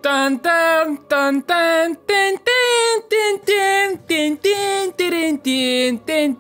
Tan tan tan tan tan tan tan tan tan tan tan tan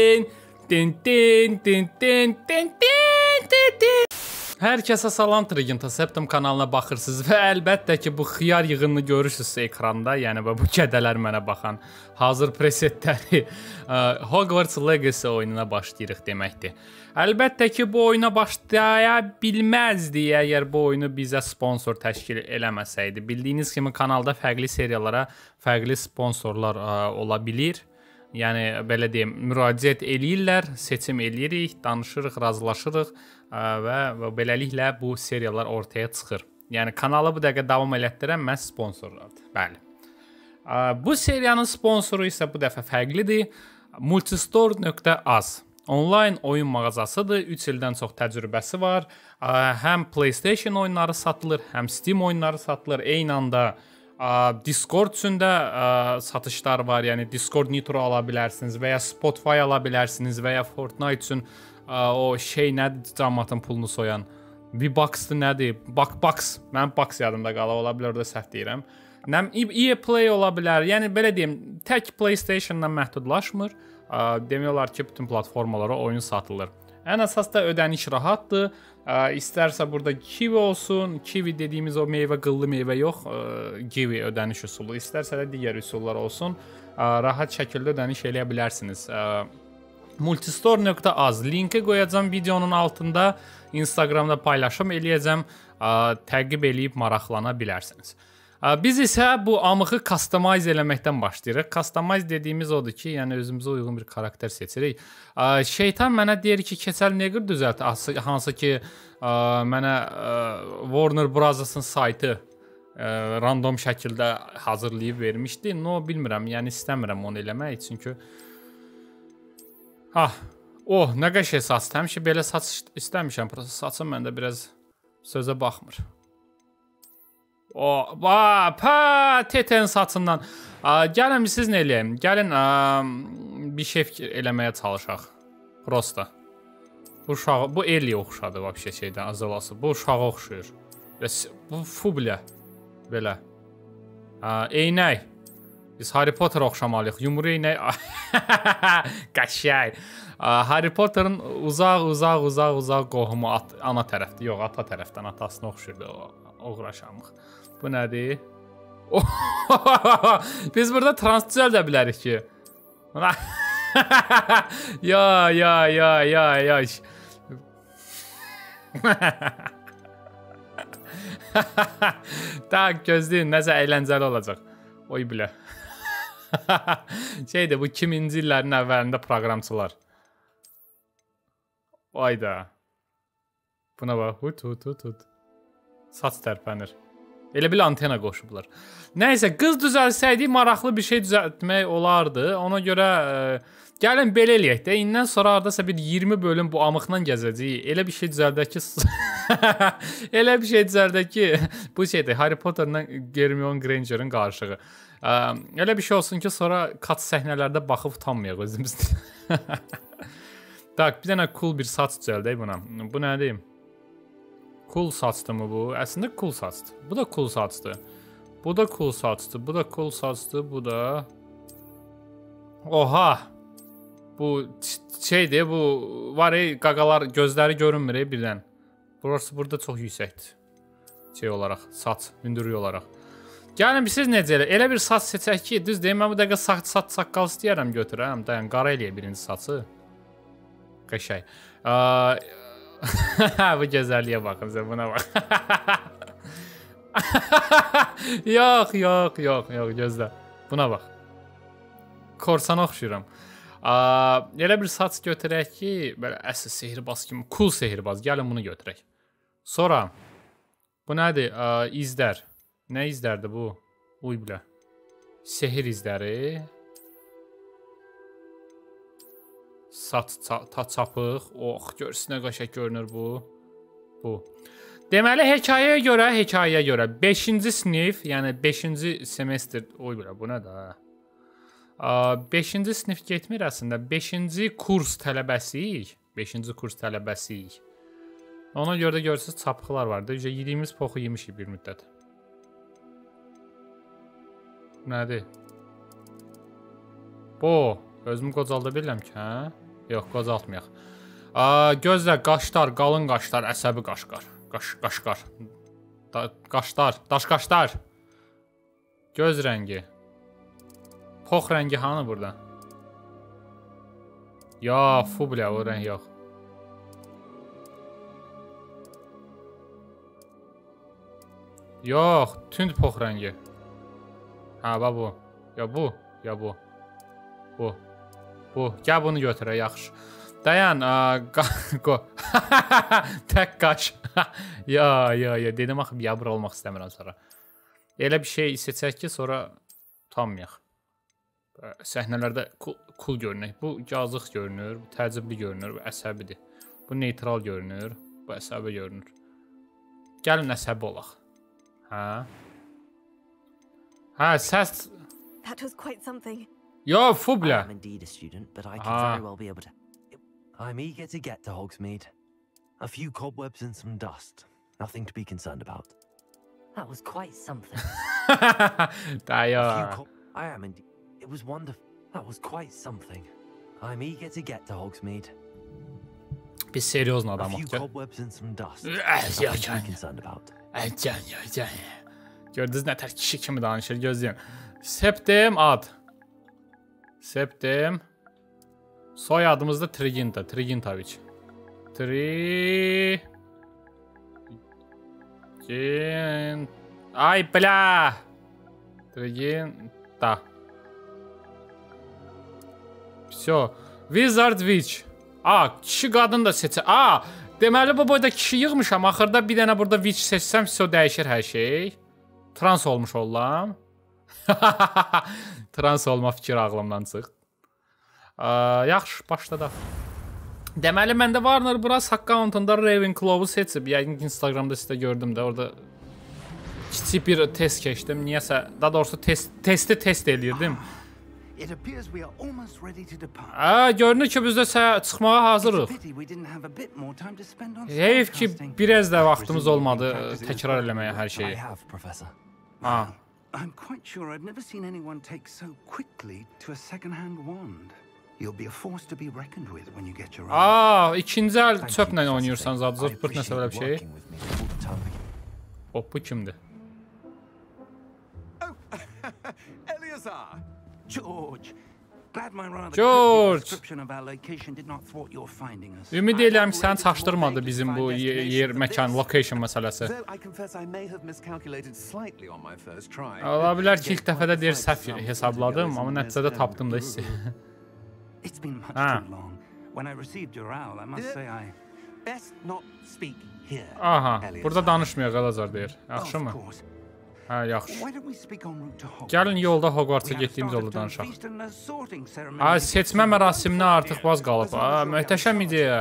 tan tan tan tan. Hər kəsə salam, Triginta Septum kanalına baxırsınız və əlbəttə ki, bu xiyar yığınını görürsünüzsə ekranda, yəni bu kədələr mənə baxan hazır presetləri Hogwarts Legacy oyununa başlayırıq deməkdir. Əlbəttə ki, bu oyuna başlaya bilməzdi əgər bu oyunu bizə sponsor təşkil eləməsəydi. Bildiyiniz kimi kanalda fərqli seriyalara fərqli sponsorlar ola bilir. Yəni belə deyim, müraciət eləyirlər, seçim eləyirik, danışırıq, razılaşırıq və beləliklə bu seriyalar ortaya çıxır. Yəni kanalı bu dəqiqə davam elətdirən məhz sponsorlardır. Bəli. Bu seriyanın sponsoru isə bu dəfə fərqlidir. Multistore.az onlayn oyun mağazasıdır. 3 ildən çox təcrübəsi var. Həm PlayStation oyunları satılır, həm Steam oyunları satılır. Eyni anda Discord üçün də satışlar var. Yəni Discord Nitro ala bilərsiniz və ya Spotify ala bilərsiniz və ya Fortnite üçün o şey nədir, cəmaatın pulunu soyan V-Bucks'dır, nədir? Bucks. Mənim Bucks yadımda qala, ola bilər orada səhv deyirəm. EA Play ola bilər. Yəni belə deyim, tək PlayStation-dan məhdudlaşmır. Demək olar ki, bütün platformalara oyun satılır. Ən əsas da ödəniş rahatdır. İstərsə burada Kiwi olsun, Kiwi dediyimiz o meyvə, qıllı meyvə yox, Kiwi ödəniş üsulu. İstərsə də digər üsullar olsun, rahat şəkildə ödəniş eləyə bilərsiniz. Multistore.az linki qoyacağım videonun altında, Instagramda paylaşım eləyəcəm, təqib eləyib maraqlana bilərsiniz. Biz isə bu amığı customize eləməkdən başlayırıq. Customize dediyimiz odur ki, yəni özümüzə uyğun bir karakter seçirik. Şeytan mənə deyir ki, keçəl neqir düzəlt, hansı ki mənə Warner Bros.'ın saytı random şəkildə hazırlayıb vermişdi. No, bilmirəm, yəni istəmirəm onu eləmək, çünki nə qəşəng saç, həmişə belə saç istəmişəm, saçım məndə biraz sözə baxmır. Teten saçından. Gəlin siz nə eləyəm? Gəlin bir şey eləməyə çalışaq. Prosta. Bu Ellie oxşadı vəbşə şeydən, azalası. Bu uşağa oxşuyur. Bu fubilə. Belə. Eynək. Biz Harry Potter oxşamalıyıq. Yumru eynək. Qəşəng. Harry Potter'ın uzaq qohumu ana tərəfdir. Yox, ata tərəfdən atasına oxşuyurdu. Uğraşamıq. Bu nədir? Biz burada trans düzəldə bilərik ki. Ya. Tak, gözləyin, nəsə əyləncəli olacaq. Oy bilə. Şeydir, bu 2000-ci illərin əvvəlində proqramçılar. Ayda. Buna bax, hut. Saç tərpənir. Elə bil antena qoşublar. Nəysə, qız düzəlsəydi maraqlı bir şey düzəltmək olardı. Ona görə gəlin belə eləyək də. İndən sonra hardasa bir 20 bölüm bu amıqla gəzəcəyik. Elə bir şey düzəldək ki, bu şeydir, Harry Potter'la Hermione Granger'ın qarşılığı. Elə bir şey olsun ki, sonra kat səhnələrdə baxıb utanmayaq özümüzdə. Tak, bir dənə cool bir saç düzəldək buna. Bu nə deyim? Cool saçdı mı bu? Əslində cool saçdı. Bu da cool saçdı. Bu da cool saçdı. Bu da cool saçdı. Bu da... Oha! Bu şeydir, bu var qaqalar, gözləri görünmür birdən. Burası burada çox yüksəkdir. Şey olaraq, saç, hündürlük olaraq. Gəlin siz necə elə? Elə bir saç seçək ki, düz deyim, mən bu dəqiqə saç saqqal istəyərəm götürərəm. Dayan, qara eləyək birinci saçı. Qəşəng. Bu gözəlliyə baxın, sən buna bax. Yox, gözlə. Buna bax. Korsana oxşuyuram. Elə bir saç götürək ki, belə əsl sehirbaz kimi, cool sehirbaz. Gəlin bunu götürək. Sonra, bu nədir? İzlər. Nə izlərdir bu? Uy bilə. Sehir izləri. Saç çapıq. Görsün nə qəşəng görünür bu. Deməli, hekayəyə görə 5-ci sinif, yəni 5-ci semestr, oy bilə, bu nə də? 5-ci sinif getmir əslində, 5-ci kurs tələbəsiyik. Ona görə də görürsünüz, çapıqlar var. Yediyimiz poxu yemişik bir müddət. Nədir? Bu. Özümü qocalda bilirəm ki, hə? Yox, qocaltmayaq. Gözlər, qaşlar, qalın qaşlar, əsəbi qaşqar. Qaşqar. Qaşlar, daş qaşlar. Göz rəngi. Pox rəngi hanı burada? Ya, fubля, o rəng yox. Yox, tünd pox rəngi. Ha, bu. Ya bu, ya bu. Bu. Bu. Gəl bunu götürək, yaxşı. Dayan, tək qaş. Ya, dedim axı, yabır olmaq istəmirəm sonra. Elə bir şey seçək ki, sonra tutanmayaq. Səhnələrdə cool görünür. Bu yazıq görünür, bu təəccüblü görünür, bu əsəbidir. Bu neytral görünür, bu əsəbi görünür. Gəlin əsəbi olaq. Hə? Hə, səs... That was quite something. Yo, fubля. I'm indeed a student, but I could very well be able to... I'm eager to get to Hogsmeade. A few cobwebs and some dust. Nothing to be concerned about. That was quite something. Dayan. I am indeed... It was wonderful. That was quite something. I'm eager to get to Hogsmeade. Biz seriozun A adamıq. few cobwebs and some dust. Nothing to be concerned about. Gördünüz nə tər kişi kimi danışır, gözləyin. Septim ad. Septim. Soyadımız da Triginta, Trigintaviç. Ay bля. Triginta. Всё. Wizard Witch. Kişi qadın da seçə. Deməli bu boyda kişi yığmışam. Axırda bir dənə burada witch seçsəm, всё dəyişir hər şey. Trans olmuş olam. Trans olma fikri ağlımdan çıxdı. Yaxşı, başladaq. Deməli, məndə Warner Bros. Accountunda Ravenclaw'u seçib. Yəqin ki, Instagramda sizdə gördüm də. Orada kiçik bir test keçdim. Niyəsə, daha doğrusu test eləyirdim. Görünür ki, biz də çıxmağa hazırıq. Heyf ki, biraz da vaxtımız olmadı təkrar eləməyə hər şeyi. I'm quite sure I've never seen anyone take so quickly to a second-hand wand. You'll be a force to be reckoned with when you get your own. İkinci əl çöplə oynayırsan zat, zırt-pırt nəsə belə bir şey. Bu kimdir? Eleazar! George! Glad my rather George! description of our location did not thwart your finding us. Ümid edirəm ki, səni çaşdırmadı bizim bu yer, məkan, location məsələsi. Ola bilər ki, ilk dəfədə deyir səhv hesabladım, amma nəticədə tapdım da hissi. It's been much too long. When I received your owl, I must say I best not speak here. Aha, burada danışmayaq, Elazar deyir. Yaxşı mı? Hə, yaxşı. Gəlin yolda Hogwarts'a getdiyimiz yolda danışaq. Seçmə mərasiminə artıq vaz qalıb. Möhtəşəm ideya.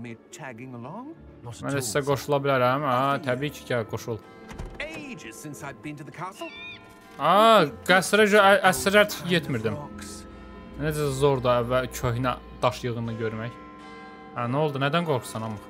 Mən də sizə qoşula bilərəm. Təbii ki, gəl, qoşul. Qəsrə əsrər getmirdim. Necə zordur və köhnə daş yığını görmək. Nə oldu? Nədən qorxusan amıq?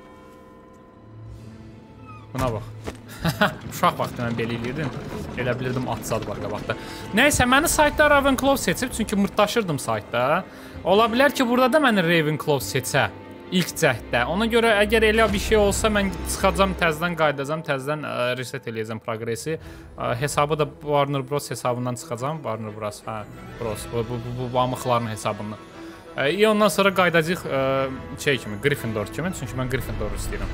Buna bax. Uşaq vaxtı mən belə eləyirdim. Elə bilirdim at-sad var qabaqda. Nəysə, məni saytda Ravenclaw seçib, çünki mırtdaşırdım saytda. Ola bilər ki, burada da məni Ravenclaw seçə ilk cəhddə. Ona görə əgər elə bir şey olsa, mən çıxacam, təzədən qaydacam, təzədən reset eləyəcəm progresi. Hesabı da Warner Bros. Hesabından çıxacam. Warner Bros. Bros. Bu bamıqların hesabından. Ondan sonra qaydacaq şey kimi, Gryffindor kimi. Çünki mən Gryffindor istəyirəm.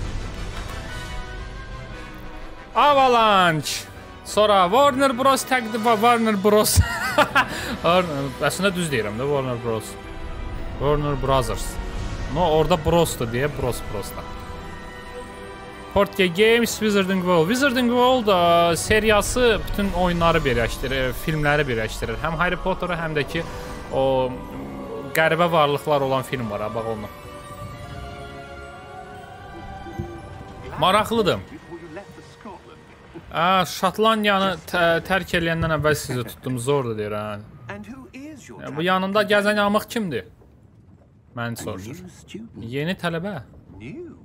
Avalanche. Sonra Warner Bros. Warner Bros. Əslində düz deyirəm də, Warner Bros. Warner Brothers. Orada Bros'dur deyə, Bros'da. Portkey Games, Wizarding World. Wizarding World seriyası bütün oyunları birləşdirir, filmləri birləşdirir. Həm Harry Potter'ı, həm də ki, o qəribə varlıqlar olan film var, bax onu. Maraqlıdır. Şotlandiyanı tərk eləyəndən əvvəl sizi tutdum, zordur deyir. Bu yanında gəzən yamıq kimdir? Məni soruşur. Yeni tələbə?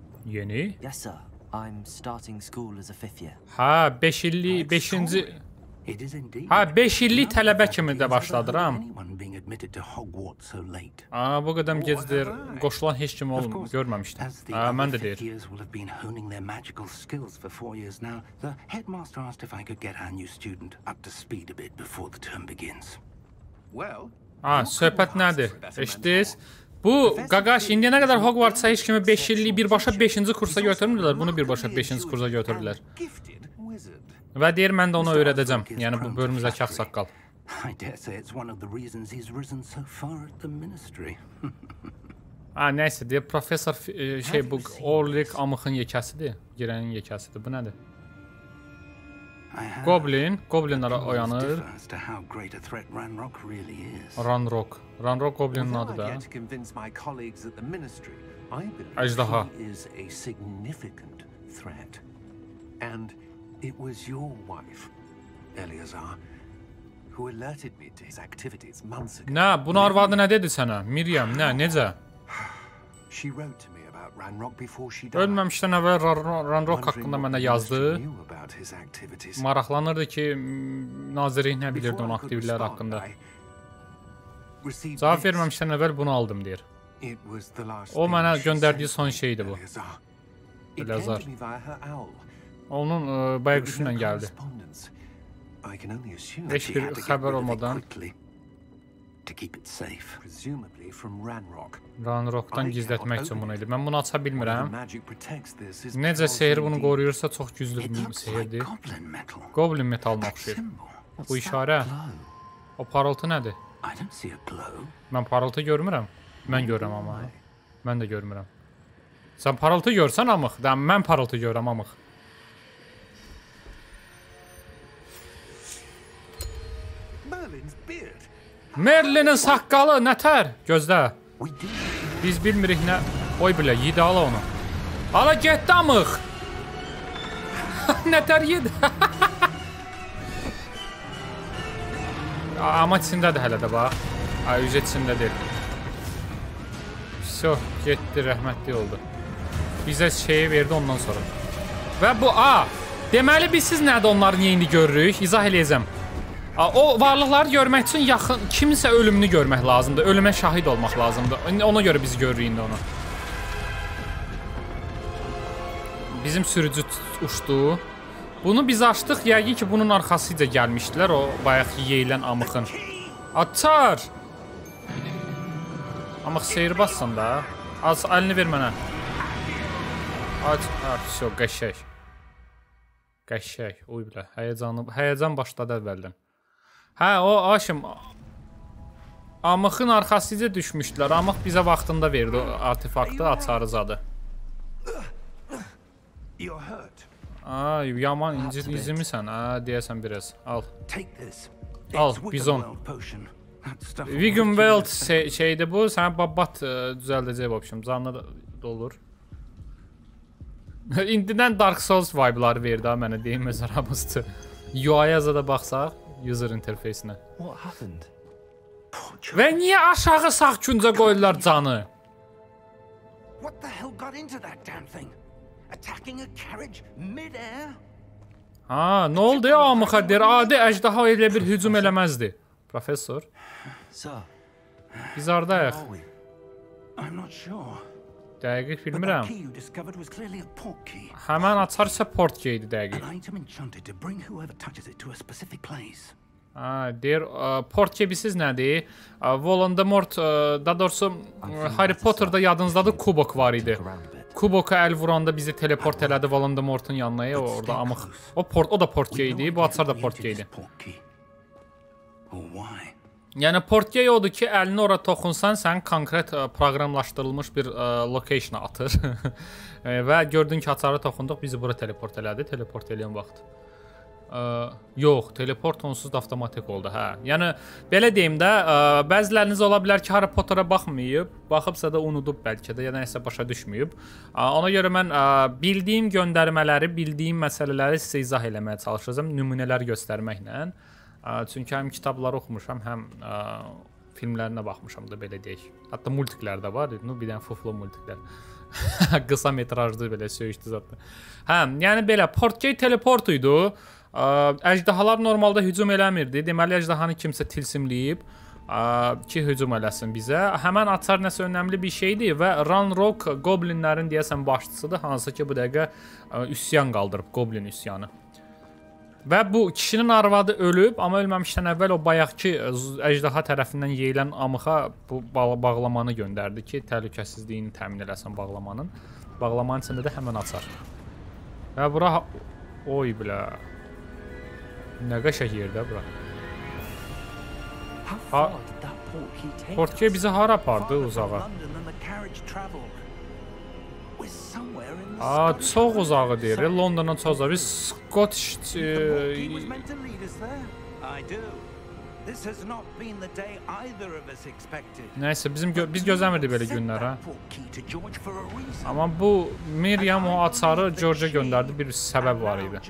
Yeni? Yes, sir. I'm starting school as a 5th year. 5 illik, 5-ci... It is indeed. Ha, 5 illik tələbə kimi də başladıram. Anyone being admitted to Hogwarts so late. Bu qədəm gecdir, qoşulan heç kim görməmişdim. As the Mən other də deyir. fifth years will have been honing their magical skills for 4 years now, the headmaster asked if I could get our new student up to speed a bit before the term begins. Well, Söhbət nədir? Eşitdiniz? Bu, Qaqaş, indiyə nə qədər Hogwartsa heç kimi 5 illik birbaşa 5-ci kursa götürmürlər, bunu birbaşa 5-ci kursa götürürlər. gifted wizard. Və deyir, mən də ona öyrədəcəm. Yəni, bu bölümümüzdəki ağsaqqal. I dare say it's one of the reasons he's risen so far at the ministry. Nəysə, deyir, professor bu Orlik Amıxın yekəsidir. Girənin yekəsidir. Bu nədir? Goblinlər oyanır. As to how great a threat Ranrock really is. Ranrock Goblinin Although adı I've da. yet to convince my colleagues at the ministry, I believe Ejderha. he is a significant threat. And it was your wife, Eleazar, who alerted me to his activities months ago. Nə, bunu arvadı nə dedi sənə? Miriam, necə? She wrote to me about Ranrock before she died. Ölməmişdən əvvəl Ranrock haqqında mənə yazdı. Knew about his activities. Maraqlanırdı ki, nazirlik nə bilirdi onun aktivlikləri haqqında. Cavab verməmişdən əvvəl bunu aldım, deyir. O mənə göndərdiyi son şeydir bu. Eleazar. Onun bayquşu ilə gəldi. Heç bir xəbər olmadan To keep it safe. Presumably from Ranrock. Ranrockdan gizlətmək üçün bunu idi. Mən bunu aça bilmirəm. Magic protects this is Necə sehir bunu qoruyursa çox güclü It bir looks like sehirdir. goblin metal. Goblin metalına That oxşayır. symbol. Bu What's that işarə. glow? O parıltı nədir? I don't see a glow. Mən parıltı görmürəm. Mən görürəm amma. Mən də görmürəm. Sən parıltı görsən amıq. Mən parıltı görürəm amıq. Merlin's beard. Merlinin saqqalı nətər? Gözlə. We do. Biz bilmirik nə. Oy bilə, yedi ala onu. Ala getdi amıq. Nətər yedi? Amma içindədir hələ də bax. Ücret içindədir. Vso, getdi, rəhmətli oldu. Bizə şeyi verdi ondan sonra. Və bu, deməli biz siz nədir onları niyə indi görürük? İzah eləyəcəm. O varlıqları görmək üçün yaxın, kimsə ölümünü görmək lazımdır. Ölümə şahid olmaq lazımdır. Ona görə biz görürük indi onu. Bizim sürücü uçdu. Bunu biz açdıq. Yəqin ki, bunun arxasıca gəlmişdilər. O bayaq yeyilən amıxın. Açar! Amıq seyir bassan da. Az əlini ver mənə. Aç, vəsə, qəşək. Qəşək, uy bilə. Həyəcan başladı əvvəldən. O aşım. Amıxın arxasıca düşmüşdülər. Amıq bizə vaxtında verdi o artefaktı, açarı zadı. You're hurt. Yaman incimisən, deyəsən biraz. Al. Take this. Al, It's bizon. Wiggenweld potion. That stuff will Wiggenweld make you- şeydir bu. Sənə babat düzəldəcək vəbşim. Canına da olur. İndidən Dark Souls vibe'ları verdi ha mənə deyim öz aramızdır. UI-ya da baxsaq, user interface-nə. What happened? Və niyə aşağı sağ küncə qoyurlar canı? What the hell got into that damn thing? Attacking a carriage mid-air? Nə oldu ya amıxa deyir, adi əjdaha elə bir hücum eləməzdi. Professor, Sir, biz hardayıq? are we? I'm not sure. Dəqiq But that bilmirəm. key you discovered was clearly a port key. Həmən açar isə port keydi dəqiq. An item enchanted to bring whoever touches it to a specific place. Deyir, port kebisiz nədir? Voldemort, daha doğrusu Harry Potter'da yadınızdadır kubok var idi. Around a bit. Kuboka əl vuranda bizi teleport elədi Voldemort'un yanına, orada amıq. O da port keydi, bu açar da port keydi. Or why? Yəni port key odur ki, əlini ora toxunsan, sən konkret proqramlaşdırılmış bir location atır. Və gördün ki, açarı toxunduq, bizi bura teleport elədi, teleport eləyən vaxt. Yox, teleport onsuz da avtomatik oldu, hə. Yəni belə deyim də, bəziləriniz ola bilər ki, Harry Potter'a baxmayıb, baxıbsa da unudub bəlkə də, ya da nəsə başa düşməyib. Ona görə mən bildiyim göndərmələri, bildiyim məsələləri sizə izah eləməyə çalışacağam, nümunələr göstərməklə. Çünki həm kitabları oxumuşam, həm filmlərinə baxmışam da belə deyək. Hətta multiklər də var, bir dənə fuflu multiklər. Qısa metrajlı belə söyüşdü zaten. Yəni belə port key teleport idi. Əjdahalar normalda hücum eləmirdi. Deməli, əjdahanı kimsə tilsimləyib ki, hücum eləsin bizə. Həmən açar nəsə önəmli bir şeydir və Ranrock Goblinlərin deyəsən başçısıdır, hansı ki, bu dəqiqə üsyan qaldırıb, Goblin üsyanı. Və bu kişinin arvadı ölüb, amma ölməmişdən əvvəl o bayaqki əjdaha tərəfindən yeyilən amıxa bu bağlamanı göndərdi ki, təhlükəsizliyini təmin eləsin bağlamanın. Bağlamanın içində də həmən açar. Və bura... Oy bilə... Nə qəşək yerdə bura. Portkiyə bizi hara apardı uzağa? Çox uzağı deyir. Londondan çox uzağı. Biz Scottish... Nəysə, biz gözləmirdik belə günlər, ha? Amma bu Miriam o açarı George'a göndərdi, bir səbəb var idi.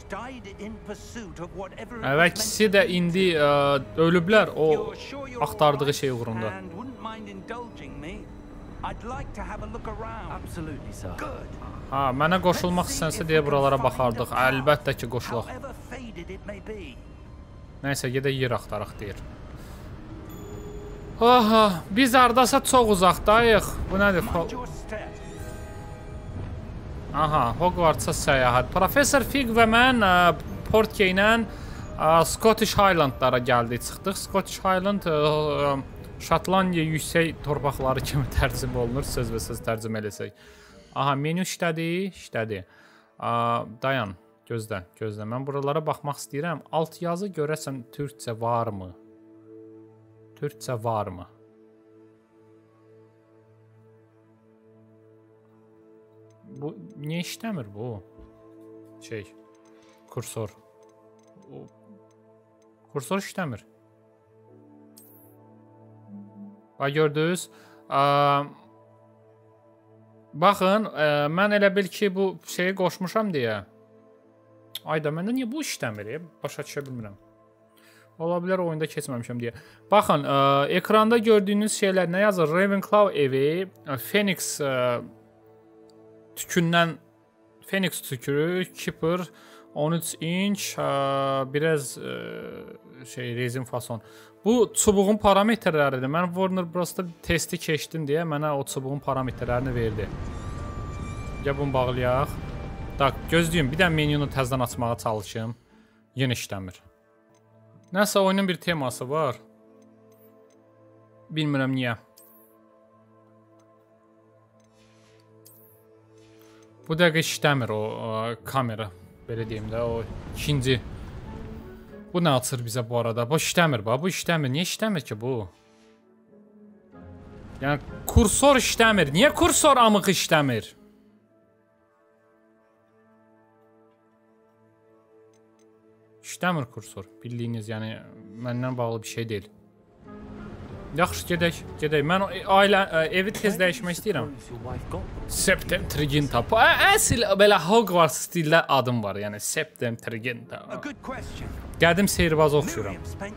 Və ikisi də indi ölüblər o axtardığı şey uğrunda. Ha, mənə qoşulmaq istənsə deyə buralara baxardıq. Əlbəttə ki, qoşulaq. Nəysə, gedək yer axtaraq deyir. Aha, biz hardasa çox uzaqdayıq. Bu nədir? Aha, Hogwartsa səyahət. Professor Fig və mən Portkiyə ilə Scottish Highlandlara gəldik, çıxdıq. Scottish Highland Şotlandiya yüksək torpaqları kimi tərcümə olunur, söz və söz tərcümə eləsək. Aha, menü işlədi, işlədi. Dayan, gözlə, gözlə. Mən buralara baxmaq istəyirəm. Alt yazı görəsən türkcə varmı? Türkcə varmı? Bu, niyə işləmir bu? Kursor. Kursor işləmir. Gördünüz. Baxın, mən elə bil ki, bu şeyi qoşmuşam deyə. Ayda, məndə niyə bu işləmir? Başa düşə bilmirəm. Ola bilər oyunda keçməmişəm deyə. Baxın, ekranda gördüyünüz şeylər nə yazır? Ravenclaw evi, Phoenix tükündən, Phoenix tükürü, Keeper, 13 inç, biraz rezin fason. Bu çubuğun parametrləridir. Mən Warner Bros.da testi keçdim deyə mənə o çubuğun parametrlərini verdi. Gəl bunu bağlayaq. Tak, gözləyim. Bir də menunu təzədən açmağa çalışım. Yenə işləmir. Nəsə oyunun bir teması var. Bilmirəm niyə. Bu dəqiqə işləmir o kamera. Belə deyim də, o ikinci. Bu nə açır bizə bu arada? Bu işləmir, bu işləmir. Niyə işləmir ki bu? Yəni, kursor işləmir. Niyə kursor amıq işləmir? İşləmir kursor. Bildiyiniz, yəni, məndən bağlı bir şey deyil. Yaxşı, gedək, gedək. Mən evi tez dəyişmək istəyirəm. Septem Triginta. Əsl belə Hogwarts stildə adım var, yəni Septem Triginta. Qədim seyirbazı oxşuram.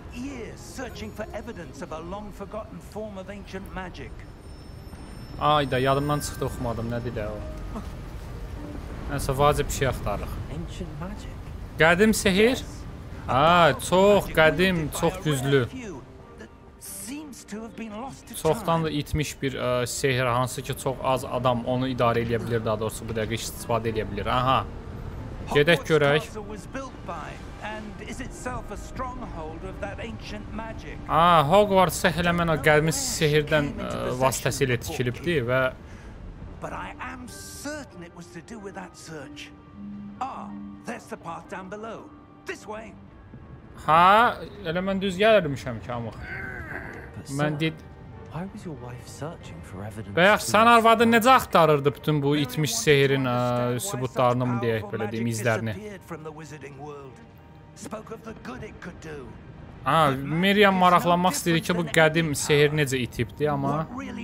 Ayda, yadımdan çıxdı, oxumadım. Nədir də o? Nəsə, vacib bir şey axtarırıq. Qədim sehir? Çox qədim, çox güclü. Çoxdan da itmiş bir sehir, hansı ki, çox az adam onu idarə edə bilir, daha doğrusu bu dəqiqə istifadə edə bilir. Aha, gedək görək. Hogwarts elə mən o qədim sehirdən vasitəsilə tikilibdir və... Elə mən düz gəlirmişəm ki, amıq. Mən dedim... Bəyək, sən arvadın necə axtarırdı bütün bu itmiş sehirin sübutlarını mı deyək, belə deyim, izlərini? Miriam maraqlanmaq istəyir ki, bu qədim sehir necə itibdir, amma...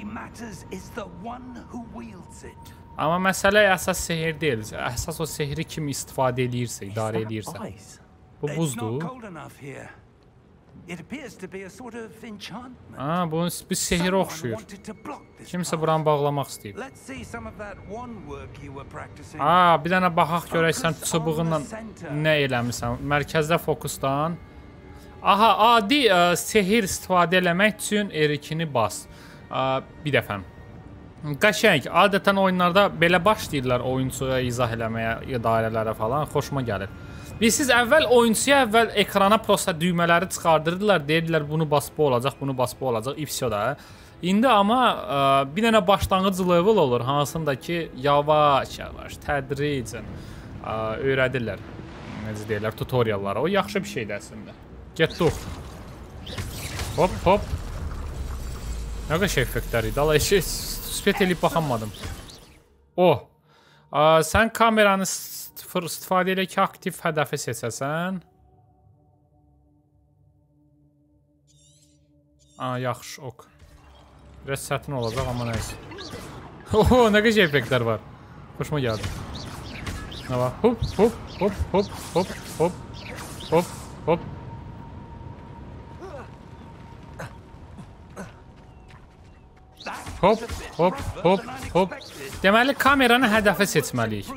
Amma məsələ əsas sehir deyil, əsas o sehri kim istifadə edirsə, idarə edirsə. Bu buzdur. It appears to be a sort of enchantment. Ha, bu bir sehirə Someone oxşuyur. wanted to block this Kimsə path. buranı bağlamaq istəyib. Let's see some of that wand work you were practicing. Ha, bir dənə baxaq görək sən çubuğunla nə eləmisən. Mərkəzdə fokuslan. Aha, adi sehir istifadə eləmək üçün R2-ni bas. Bir dəfə. Qəşəng. Adətən oyunlarda belə başlayırlar oyunçuya izah eləməyə, idarələrə falan. Xoşuma gəlir. Siz əvvəl oyunçuya ekrana prosta düymələri çıxardırdılar. Deyirdilər bunu bas bu olacaq, bunu bas bu olacaq. İpsiyo da. İndi amma bir dənə başlanğıc level olur. Hansında ki yavaş-yavaş, tədricən öyrədirlər. Necə deyirlər, tutoriallara. O yaxşı bir şeydir əslində. Getdik. Hop, hop. Nə qədər effektlər idi. Allah işi spet eləyib baxamadım. Sən kameranı istifadə elə ki, aktiv hədəfi seçəsən. Yaxşı, ok. Biraz çətin olacaq, amma nəysə. Nə qədər effektlər var. Xoşuma gəldi. Nə var? Hop, hop, hop, hop, hop, hop, hop, hop. Hop, hop, hop, hop. Deməli, kameranı hədəfə seçməliyik.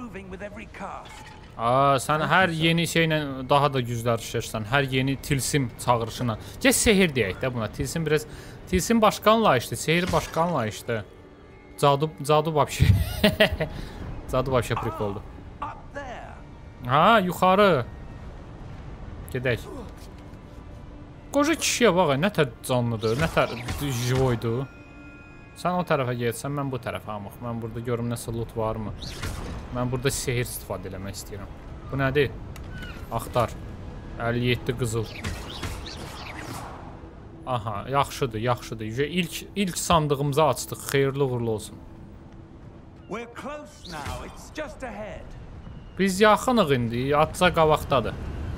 Sən hər yeni şeylə daha da güclənirsən. Hər yeni tilsim çağırışına. Gəl sehir deyək də buna. Tilsim biraz... Tilsim başqa anlayışdır. Sehir başqa anlayışdır. Cadu vəbşə. Cadu vəbşə prikoldur. Ha, yuxarı. Gedək. Qoca kişiyə bax, nə tər canlıdır, nə tər jivoydur. Sən o tərəfə getsən, mən bu tərəfə amıq. Mən burada görüm nəsə loot varmı? Mən burada sehir istifadə eləmək istəyirəm. Bu nədir? Axtar. 57 qızıl. Aha, yaxşıdır, yaxşıdır. İlk sandığımızı açdıq. Xeyirli uğurlu olsun. Biz yaxınıq indi. Atca qabaqdadır.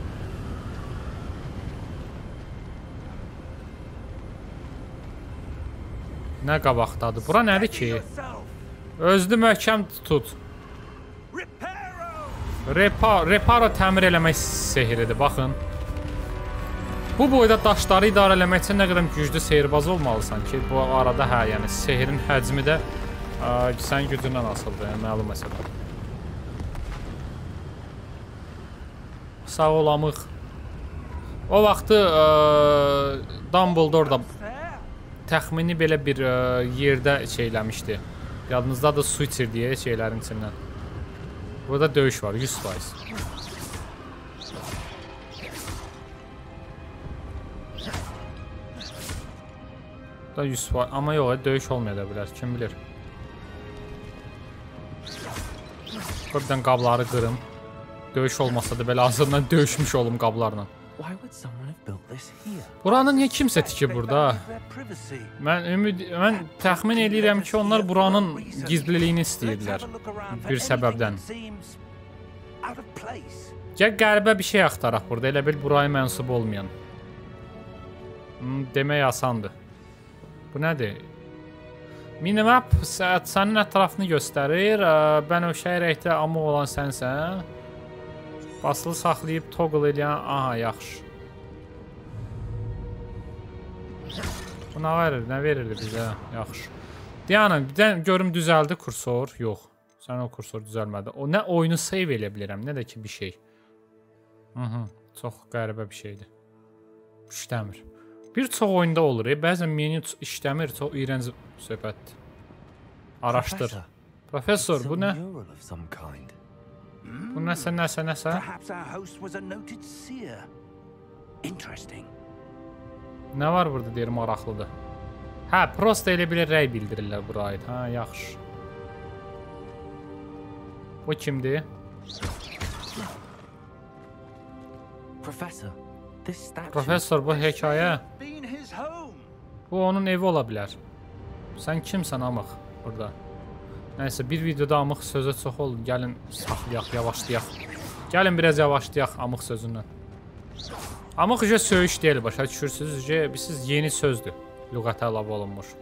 Nə qabaqdadır? Bura nədir ki? Özünü möhkəm tut. Reparo təmir eləmək sehiridir, baxın. Bu boyda daşları idarə eləmək üçün nə qədər güclü sehirbaz olmalısan ki, bu arada yəni sehirin həcmi də sən gücündən asıldır, yəni məlum məsələ. Sağ olamıq. O vaxtı Dumbledore da təxmini belə bir yerdə şeyləmişdi. Yadınızdadır, su içirdiyə şeylərin içindən. Burada döyüş var, 100%. Da 100%, amma yox, döyüş olmaya da bilər, kim bilir. Birdən qabları qırım. Döyüş olmasa da belə azından döyüşmüş olum qablarla. Buranı niyə kimsə tikib burada? Mən təxmin edirəm ki, onlar buranın gizliliyini istəyirlər bir səbəbdən. Gəl qəribə bir şey axtaraq burada, elə bil buraya mənsub olmayan. Demək asandır. Bu nədir? Minimap sənin ətrafını göstərir. Bənövşə rəngdə amma olan sənsən. Basılı saxlayıb toggle eləyən, aha, yaxşı. Bu nə verirdi bizə? Yaxşı. Diyanım, görüm düzəldi kursor. Yox, sən o kursor düzəlmədi. O nə oyunu save elə bilirəm, nə də ki bir şey. Çox qəribə bir şeydir. İşləmir. Bir çox oyunda olur, bəzən menu işləmir, çox iyrənc söhbətdir. Araşdır. Professor, bu nə? Bu nəsə? Nə var burada deyir, maraqlıdır. Hə, prosta elə bilir rəy bildirirlər bura aid. Hə, yaxşı. Bu kimdir? Professor, bu hekayə. Bu onun evi ola bilər. Sən kimsən amıq burada? Nəysə, bir videoda amıq sözə çox oldu. Gəlin saxlayaq, yavaşlayaq. Gəlin biraz yavaşlayaq amıq sözündən. Amıq ücə söyüş deyil, başa düşürsünüz. Siz yeni sözdür. Lüğətə əlavə olunmuş.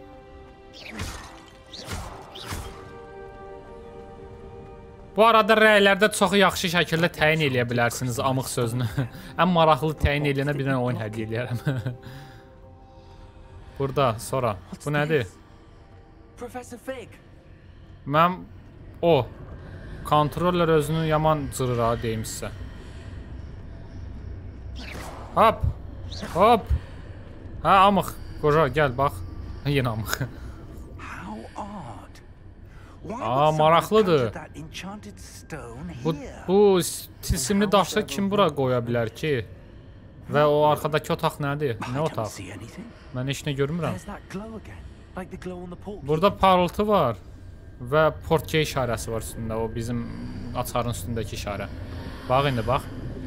Bu arada rəylərdə çox yaxşı şəkildə təyin eləyə bilərsiniz amıq sözünü. Ən maraqlı təyin eləyənə bir dənə oyun hədiyyə eləyərəm. Burada, sonra. Bu nədir? Professor Fig. Mən o kontroller özünü yaman cırır ha deyim sizə. Hop. Hop. Ha amıq. Qoca gəl bax. Yenə amıq. Aa maraqlıdır. Bu tilsimli daşı kim bura qoya bilər ki? Və o arxadakı otaq nədir? Nə otaq? Mən heç nə görmürəm. Burada parıltı var və portkey işarəsi var üstündə. O bizim açarın üstündəki işarə. Bax indi bax.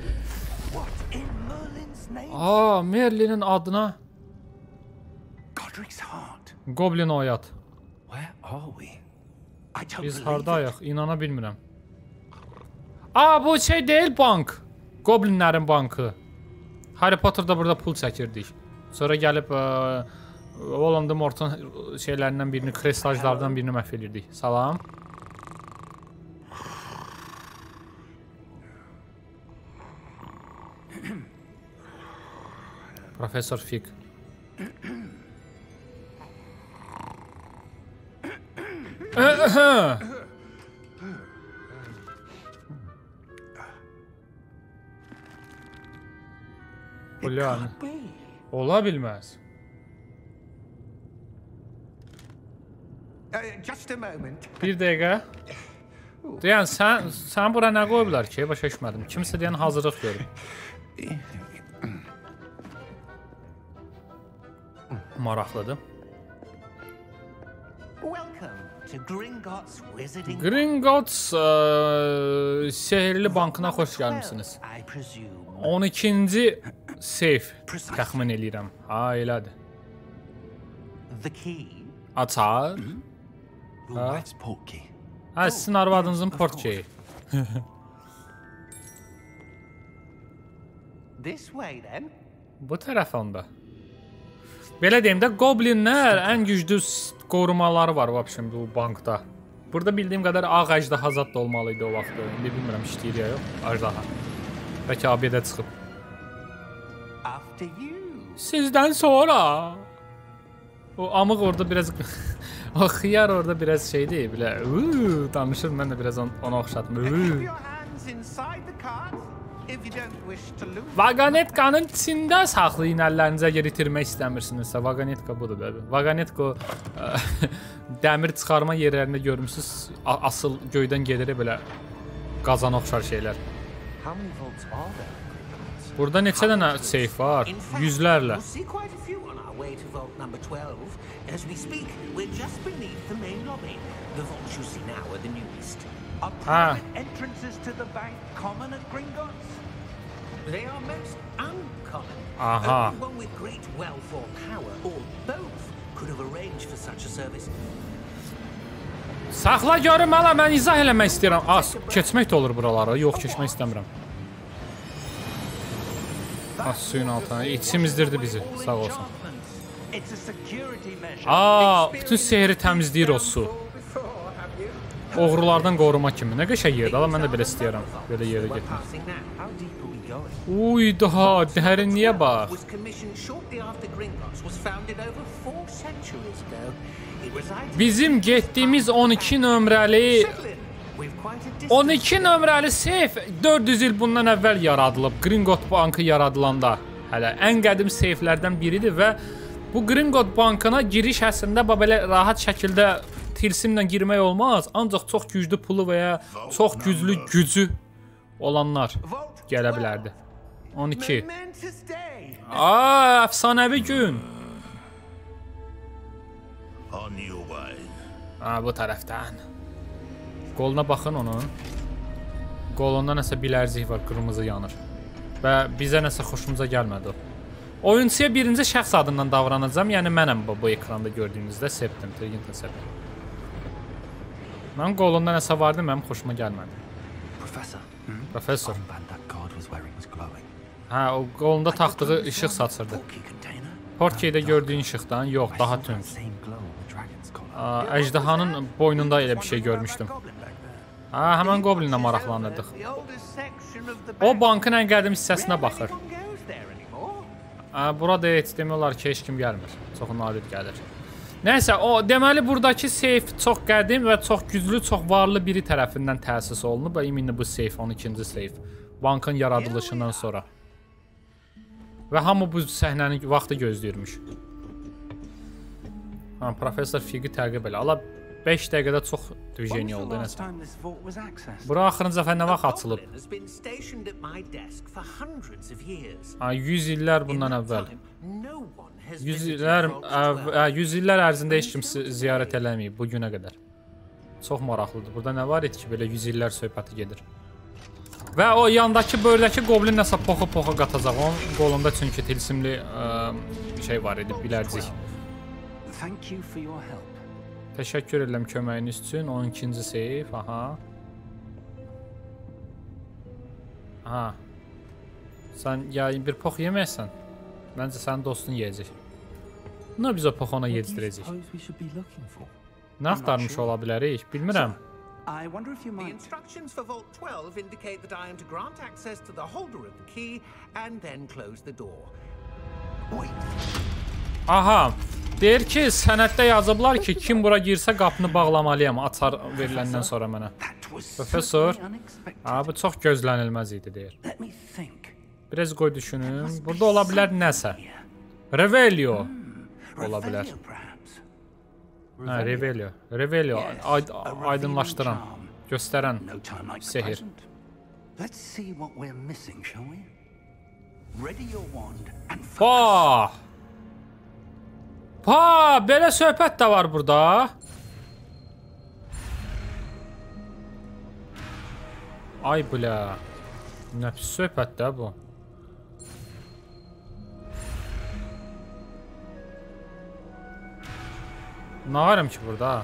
Aa Merlin'in adına. Goblin oyat. Biz hardayıq? İnana bilmirəm. Aa bu şey deyil bank. Goblinlərin bankı. Harry Potter'da burada pul çəkirdik. Sonra gəlib Voldemort'un şeylərindən birini, krestajlardan birini məhv edirdik. Salam. Professor Fig. Ulan. Ola bilməz. Bir dəqiqə. Deyən sən bura nə qoyublar ki? Başa düşmədim. Kimsə deyən hazırlıq görür. Maraqlıdır. Gringotts sehirli bankına xoş gəlmişsiniz. 12-ci seyf təxmin eləyirəm. Ha, elədir. Açar. Ha, sizin arvadınızın portkeyi. Bu tərəf onda. Belə deyim də, goblinlər ən güclü qorumaları var bu bankda. Burada bildiyim qədər ağ əjdaha zad da olmalıydı o vaxtda. İndi bilmirəm işləyir ya yox, əjdaha. Bəlkə ABD çıxıb. Sizdən sonra. O amıq orada biraz... O xiyar orada biraz şeydir, bilə. Danışır, mən də biraz ona oxşatdım. Vagonetkanın içində saxlayın əllərinizə itirmək istəmirsinizsə. Vagonetka budur da. Vagonetka dəmir çıxarma yerlərində görmüsünüz. Asıl göydən gedir belə qazana oxşar şeylər. Burada neçə dənə seyf var? Yüzlərlə. Ha. They are most uncommon. Aha. Only one with great wealth or power, or both, could have arranged for such a service. Saxla görüm hala, mən izah eləmək istəyirəm. Az, keçmək də olur buralara. Yox, keçmək istəmirəm. Az, suyun altına. İçim izdirdi bizi. Sağ olsun. Aa, bütün sehri təmizləyir o su. Oğrulardan qoruma kimi. Nə qəşəng yerdir. Ala, mən də belə istəyirəm. Belə yerə getmək. Uy daha dərinliyə bax. Bizim getdiyimiz 12 nömrəli 12 nömrəli seyf 400 il bundan əvvəl yaradılıb. Gringotts bankı yaradılanda. Hələ ən qədim seyflərdən biridir və bu Gringotts bankına giriş əslində belə rahat şəkildə tilsimlə girmək olmaz. Ancaq çox güclü pulu və ya çox güclü gücü olanlar gələ bilərdi. 12. Aa, əfsanəvi gün. Ha, bu tərəfdən. Qoluna baxın onun. Qolunda nəsə bilərzik var, qırmızı yanır. Və bizə nəsə xoşumuza gəlmədi o. Oyunçuya birinci şəxs adından davranacağam. Yəni mənəm bu ekranda gördüyünüzdə Septim, Triginta Septim. Mən qolunda nəsə vardı, mənim xoşuma gəlmədi. Professor. Hə, o qolunda taxdığı işıq saçırdı. Portkeydə gördüyün işıqdan? Yox, daha tünd. Əjdahanın boynunda elə bir şey görmüşdüm. Ha, həmən Goblinlə maraqlanırdıq. O bankın ən qədim hissəsinə baxır. Burada heç demək olar ki, heç kim gəlmir. Çox nadir gəlir. Nəysə, o deməli buradakı seyf çox qədim və çox güclü, çox varlı biri tərəfindən təsis olunub və indi bu seyf 12-ci seyf bankın yaradılışından sonra. Və hamı bu səhnənin vaxtı gözləyirmiş. Ha, professor Figi təqib elə. Allah 5 dəqiqədə çox düzgün oldu nəsə. Bura axırıncı dəfə nə vaxt açılıb? 100 illər bundan əvvəl. 100 illər ərzində heç kim ziyarət eləməyib bu günə qədər. Çox maraqlıdır. Burada nə var idi ki, belə 100 illər söhbəti gedir. Və o yandakı böyrdəki qoblin nəsə poxa qatacaq. Onun qolunda çünki tilsimli şey var idi, bilərcik. Təşəkkür edirəm köməyiniz üçün. 12-ci seyf, aha. Aha. Sən yayın bir pox yeməyəsən. Məncə sənin dostun yeyəcək. Nə biz o poxu ona yedizdirəcək? Nə axtarmış ola bilərik? Bilmirəm. The instructions for Vault 12 indicate that I am to grant access to the holder of the key and then close the door. Aha. Deyir ki, sənəddə yazıblar ki, kim bura girsə qapını bağlamalıyam açar veriləndən sonra mənə. Professor, bu çox gözlənilməz idi, deyir. Biraz qoy düşünüm. Burada ola bilər nəsə. Revelio ola bilər. Hə, Revelio. Revelio, aydınlaşdıran, göstərən sehir. Vah! Ha, belə söhbət də var burada. Ay bilə. Nə pis söhbət də bu. Nə varım ki burada?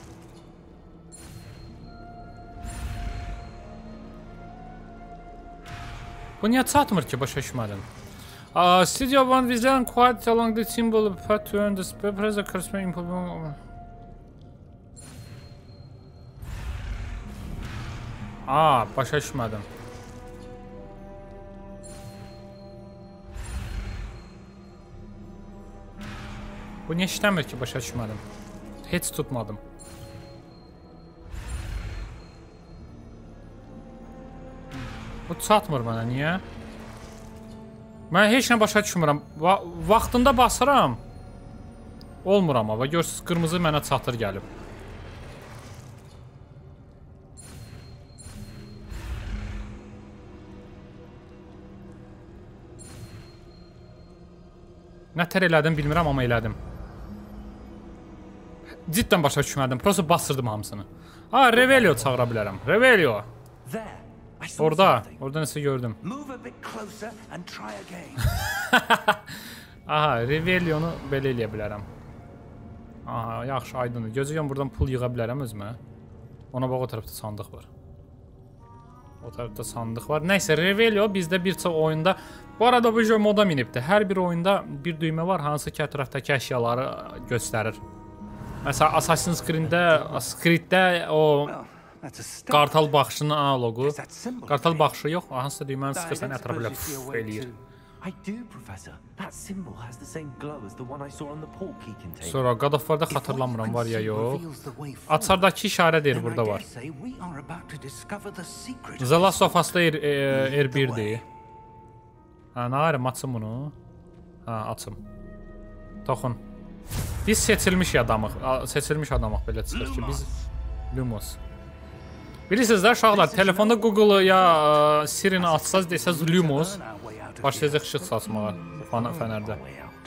Bu niyə çatmır ki, başa düşmədim. Studio One Vision quite along the symbol pattern the papers correspond important. Başa düşmədim. Bu niyə işləmir ki, başa düşmədim. Heç tutmadım. Bu çatmır mənə, niyə? Mən heç nə başa düşmürəm. Vaxtında basıram. Olmur amma. Və görürsünüz, qırmızı mənə çatır gəlib. Nətər elədim bilmirəm, amma elədim. Ciddən başa düşmədim. Prosta basırdım hamısını. Revelio çağıra bilərəm. Revelio. Orada nəsə gördüm. Aha, Revelionu belə eləyə bilərəm. Aha, yaxşı, aydındır. Gözləyəm, buradan pul yığa bilərəm özümə. Ona bax, o tərəfdə sandıq var. O tərəfdə sandıq var. Nəysə, Revelio bizdə bir çox oyunda... Bu arada bu moda minibdir. Hər bir oyunda bir düymə var, hansı ki, ətrafdakı əşyaları göstərir. Məsələn, Assassin's Creed'də o... Qartal baxışının analogu. Qartal baxışı yox, hansısa düyməni sıxırsan ətrafı belə puf eləyir. Sonra God of War'da xatırlamıram, var ya yox. Açardakı işarə deyir, burada var. The Last of Us'da R1'dir. Nə ayrım, açım bunu. Açım. Toxun. Biz seçilmiş adamıq, belə çıxır ki, biz Lumos. Bilirsiniz də, uşaqlar, telefonda Google-ı ya Siri-ni açsaz, desəz Lumos, başlayacaq işıq saçmağa fənərdə.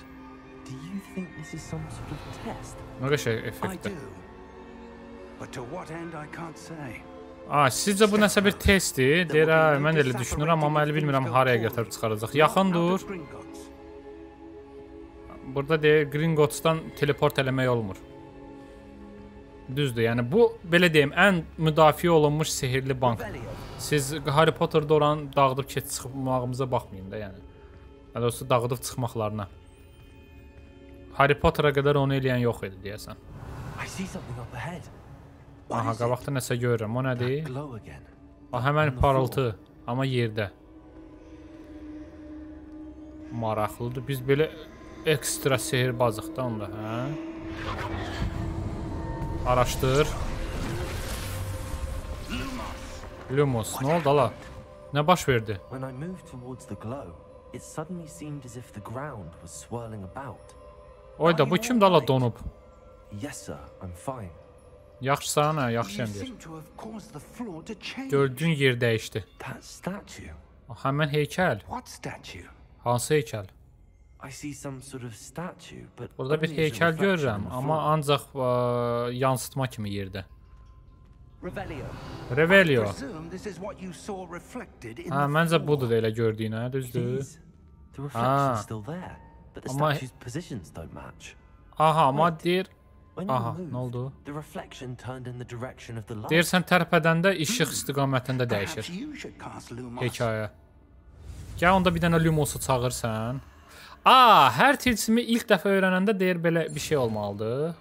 Nə qəşək effektdir. Sizcə bu nəsə bir testdir? Deyir, mən elə düşünürəm, amma elə bilmirəm haraya götürüb çıxaracaq. Yaxın dur. Burada deyir, Gringotts'dan teleport eləmək olmur. Düzdür, yəni bu, belə deyim, ən müdafiə olunmuş sehirli bank. Siz Harry Potter'da oranı dağıdıb çıxmağımıza baxmayın da, yəni. Doğrusu dağıdıb çıxmaqlarına. Harry Potter'a qədər onu eləyən yox idi, deyəsən. Aha, qabaqda nəsə görürəm. O nədir? Glow again. Həmən parıltı. Amma yerdə. Maraqlıdır. Biz belə ekstra sehirbazıq da onda, hə? Araşdır. Lumos, nə oldu ala? Nə baş verdi? When I moved towards the glow, it suddenly seemed as if the ground was swirling about. Oyda, bu kimdir ala donub? Yes, sir, I'm fine. Yaxşısan, hə, yaxşıyam You deyir. seem to have caused the floor to change. Gördüyün yer dəyişdi. That statue. Həmən heykəl. What statue? Hansı heykəl? I see some sort of statue, but Burada bir only as a heykəl reflection görürəm, on the amma floor. ancaq yansıtma kimi yerdə. Revelio. Revelio. Presume this is what you saw reflected in Hə, the məncə floor. budur da elə gördüyün, hə, düzdür? It is. The reflection's Ah. still there, but the Ama- statue's positions don't match. Aha, amma deyir, When you aha, moved, nə oldu? the reflection turned in the direction of the light. Deyirsən tərpədəndə işıq istiqamətində Perhaps dəyişir you should cast Lumos. hekayə. Gəl onda bir dənə Lumosu çağırsan. Aa, hər tilsimi ilk dəfə öyrənəndə deyir belə bir şey olmalıdır.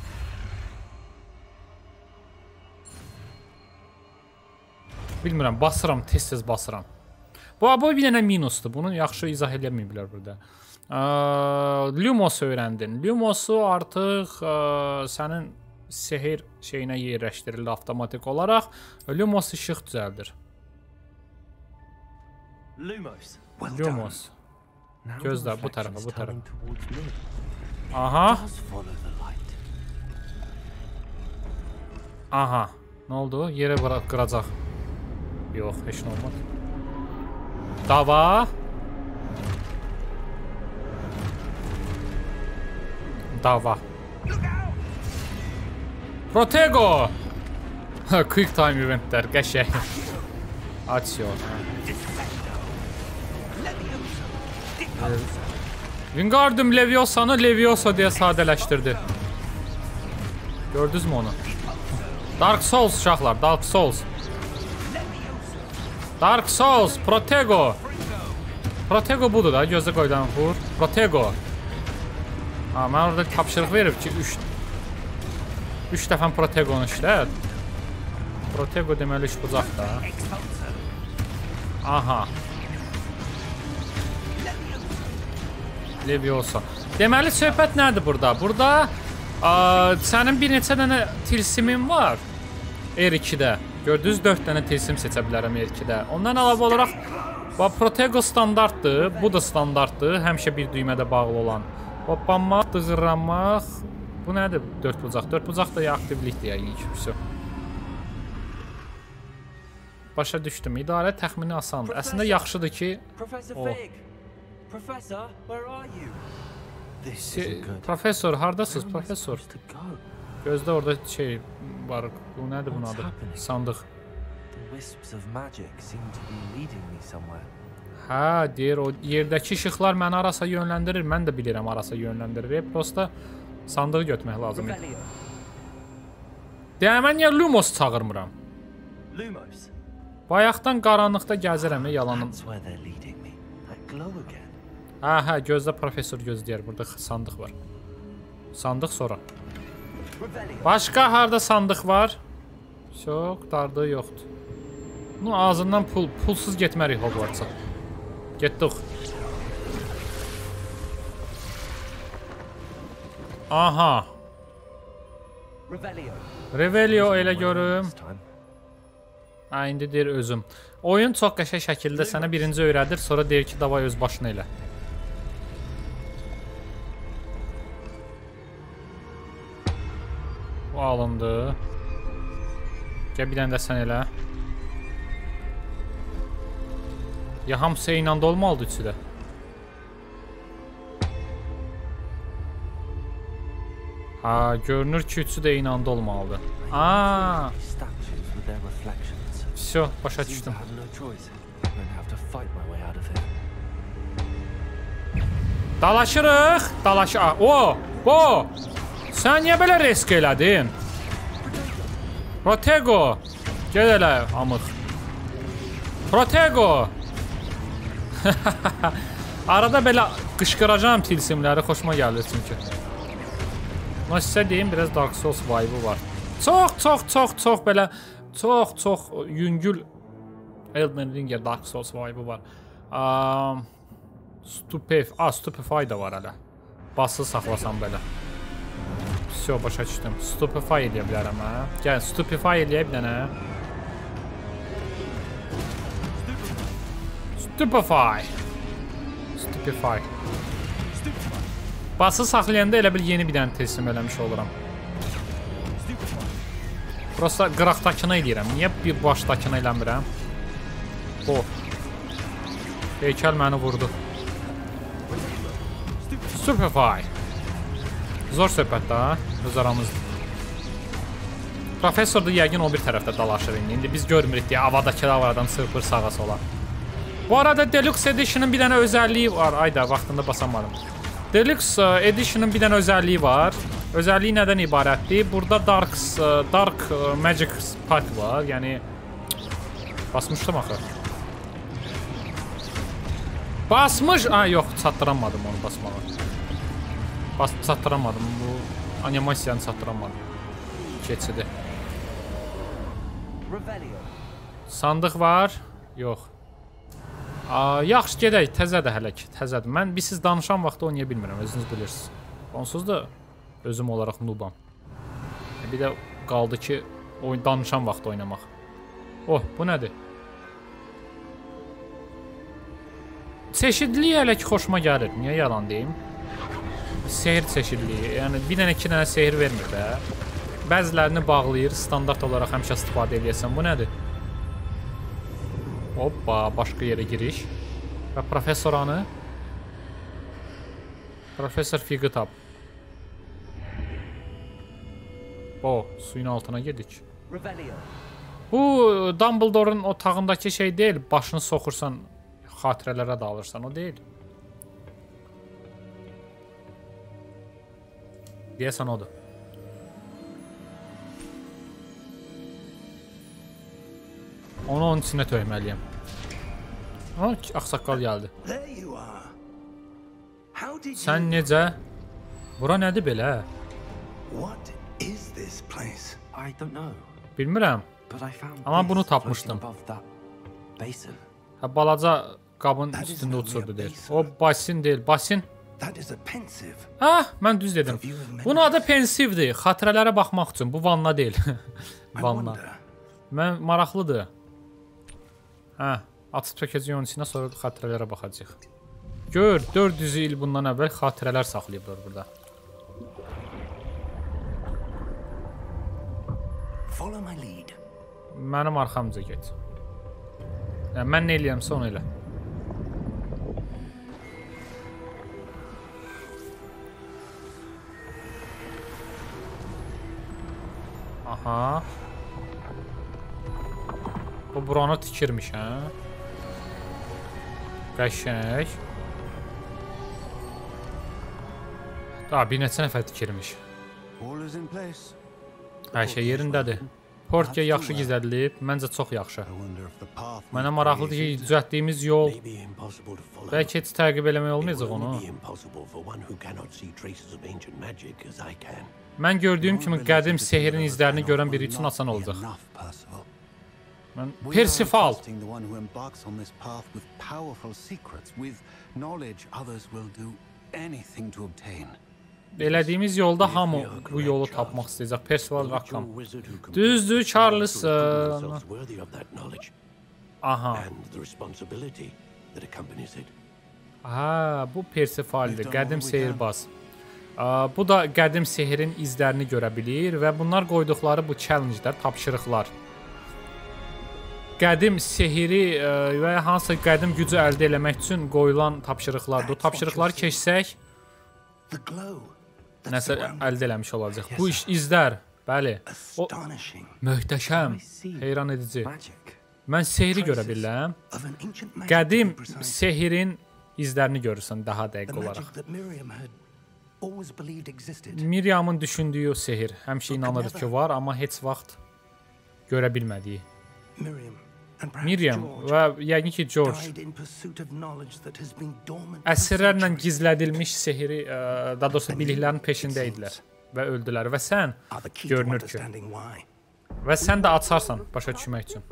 Bilmirəm, basıram, tez-tez basıram. Bu bir dənə minusdur. Bunu yaxşı izah eləməyiblər burada. Lumos öyrəndin. Lumosu artıq sənin sehir şeyinə yerləşdirildi avtomatik olaraq. Lumos işıq düzəldir. Lumos. Well done. Lumos. Now Gözlə, the bu tərəfə, reflection's bu tərəfə. turning towards me. Aha, Does follow the light. aha. Nə oldu? Yerə qıracaq. Yox, heç nə olmadı. Dava. Dava. Protego. Quick time eventlər, qəşəng. Aksiyon. Wingardium Leviosanı Leviosa deyə sadələşdirdi. Gördünüzmü onu? Dark Souls uşaqlar, Dark Souls. Dark Souls, Protego. Protego budur da, gözə qoydan vur. Protego. Ha, mən orada tapşırıq verib ki, 3 dəfə Protegonu işlət. Protego deməli iş bucaq da. Aha. Leviosa. Deməli söhbət nədir burada? Burada sənin bir neçə dənə tilsimin var R2-də. Gördünüz 4 dənə tilsim seçə bilərəm R2-də. Ondan əlavə olaraq Protego standartdır, bu da standartdır, həmişə bir düymədə bağlı olan. Hoppanmaq, dığırlanmaq. Bu nədir? 4 bucaq. 4 bucaq da aktivlikdir yəqin ki. Başa düşdüm. İdarə təxmini asandır. Əslində yaxşıdır ki, Professor Oh. Fig. Professor, where are you? This isn't good. Professor, hardasınız Where am I professor? supposed to go? Gözdə orada şey var. Bu nədir bunun What's adı? happening? Sandıq. The wisps of magic seem to be leading me somewhere. Hə, deyir o yerdəki işıqlar məni arasa yönləndirir. Mən də bilirəm arasa yönləndirir. Prosta sandığı götürmək lazımdır. Revelio. Deyəmən niyə Lumos çağırmıram? Lumos. Bayaqdan qaranlıqda gəzirəm, yalanım. That's where they're leading me. That glow again. Hə, gözdə professor gözləyir. Burada sandıq var. Sandıq sonra. Revelio. Başqa harda sandıq var? Yox, dardığı yoxdur. Bu ağzından pulsuz getmərik Hogwartsa. Getdik. Aha. Revelio. Revelio elə görüm. This time. Ha, indi deyir özüm. Oyun çox qəşəng şəkildə sənə birinci öyrədir, sonra deyir ki, davay öz başına elə. Bu alındı. Gəl bir dənə də sən elə. Ya hamısı eyni anda olmalıdır üçü də. Ha, görünür ki, üçü də eyni anda olmalıdır. Aa, These statues with their reflections. всё, başa Seems I düşdüm. have no choice. I'm going to have to fight my way out of here. Dalaşırıq. O, bu. Sən niyə belə risk elədin? Protego. Gəl elə, amıq. Protego. Arada belə qışqıracağım tilsimləri, xoşuma gəlir çünki. Amma sizə deyim, biraz Dark Souls vibe-ı var. Çox belə çox yüngül Elden Ring Dark Souls vibe var. Stupefy da var hələ. Basılı saxlasam belə. Всё, başa düşdüm. Stupefy eləyə bilərəm hə. Gəl, Stupefy eləyə bir dənə. Stupefy. Basılı saxlayanda elə bil yeni bir dənə teslim eləmiş oluram. Prosta qıraqdakını eləyirəm. Niyə bir başdakını eləmirəm? O. Heykəl məni vurdu. Stupefy. Zor söhbət da, öz aramızda. Professor da yəqin o bir tərəfdə dalaşır indi. İndi biz görmürük deyə havadakı adam sırpır sağa sola. Bu arada Deluxe Edition'ın bir dənə özəlliyi var. Ayda, vaxtında basamadım. Deluxe Edition'ın bir dənə özəlliyi var. Özəlliyi nədən ibarətdir? Burada Dark Magic Pack var. Yəni basmışdım axı. Basmış! Yox, çatdıramadım onu basmağa. Çatdıramadım. Bu animasiyanı çatdıramadım. Keçidi. Sandıq var? Yox. Yaxşı, gedək. Təzədir hələ ki. Təzədir. Mən siz danışan vaxtda oynaya bilmirəm. Özünüz bilirsiniz. Onsuz da özüm olaraq noobam. Bir də qaldı ki, danışan vaxtda oynamaq. Oh, bu nədir? Çeşidliyi hələ ki, xoşuma gəlir. Niyə yalan deyim? Sehir çeşidliyi. Yəni, bir dənə, iki dənə sehir vermir də. Bəzilərini bağlayır. Standart olaraq həmişə istifadə edəyəsən. Bu nədir? Hoppa, başqa yerə giriş. Və professoranı. Professor Fig'i tap. O, suyun altına gedik. Bu, Dumbledore'un otağındakı şey deyil. Başını soxursan, xatirələrə dalırsan. O deyil. Deyəsən odur. Onu onun içinə töyməliyəm. Ağsaqqal gəldi. Sən necə? Bura nədir belə? Bilmirəm. Amma bunu tapmışdım. Balaca qabın üstündə uçurdu deyir. O basin deyil. Basin. Mən düz dedim. Bunun adı pensivdir. Xatirələrə baxmaq üçün. Bu vanna deyil. Vanna. Mən maraqlıdır. Açıb çəkəcək onun içinə, sonra xatirələrə baxacaq. Gör, 400 il bundan əvvəl xatirələr saxlayıblar burada. Mənim arxamca get. Mən nə eləyəmsə onu elə. Aha. Bu buranı tikirmiş, hə? Qəşəng. Bir neçə nəfər tikirmiş. Hər şey yerindədir. Portya yaxşı gizlədilib, məncə çox yaxşı. Mənə maraqlıdır ki, düzəltdiyimiz yol bəlkə heç təqib eləmək olmayacaq onu. Mən gördüyüm kimi qədim sehirin izlərini görən biri üçün asan olacaq. Persifal. Elədiyimiz yolda hamı bu yolu tapmaq istəyəcək. Percival Rackham. Düzdür, Charles. Aha. Bu Persifaldir. Qədim sehirbaz. Bu da qədim sehirin izlərini görə bilir və bunlar qoyduqları bu challenge'lər, tapşırıqlar. Qədim sehiri və hansısa qədim gücü əldə eləmək üçün qoyulan tapşırıqlardır. O tapşırıqları keçsək, nəsə əldə eləmiş olacaq. Bu iş izlər, bəli. O möhtəşəm, heyran edici. Mən sehri görə bilirəm. Qədim sehirin izlərini görürsən daha dəqiq olaraq. Miriamın düşündüyü o sehir həmişə inanırdı ki var, amma heç vaxt görə bilmədiyi. Miriam və yəqin ki George əsrlərlə gizlədilmiş sehiri, daha doğrusu biliklərin peşində idilər. və öldülər və sən Are the key to görünür ki understanding why. və sən də açarsan başa düşmək üçün.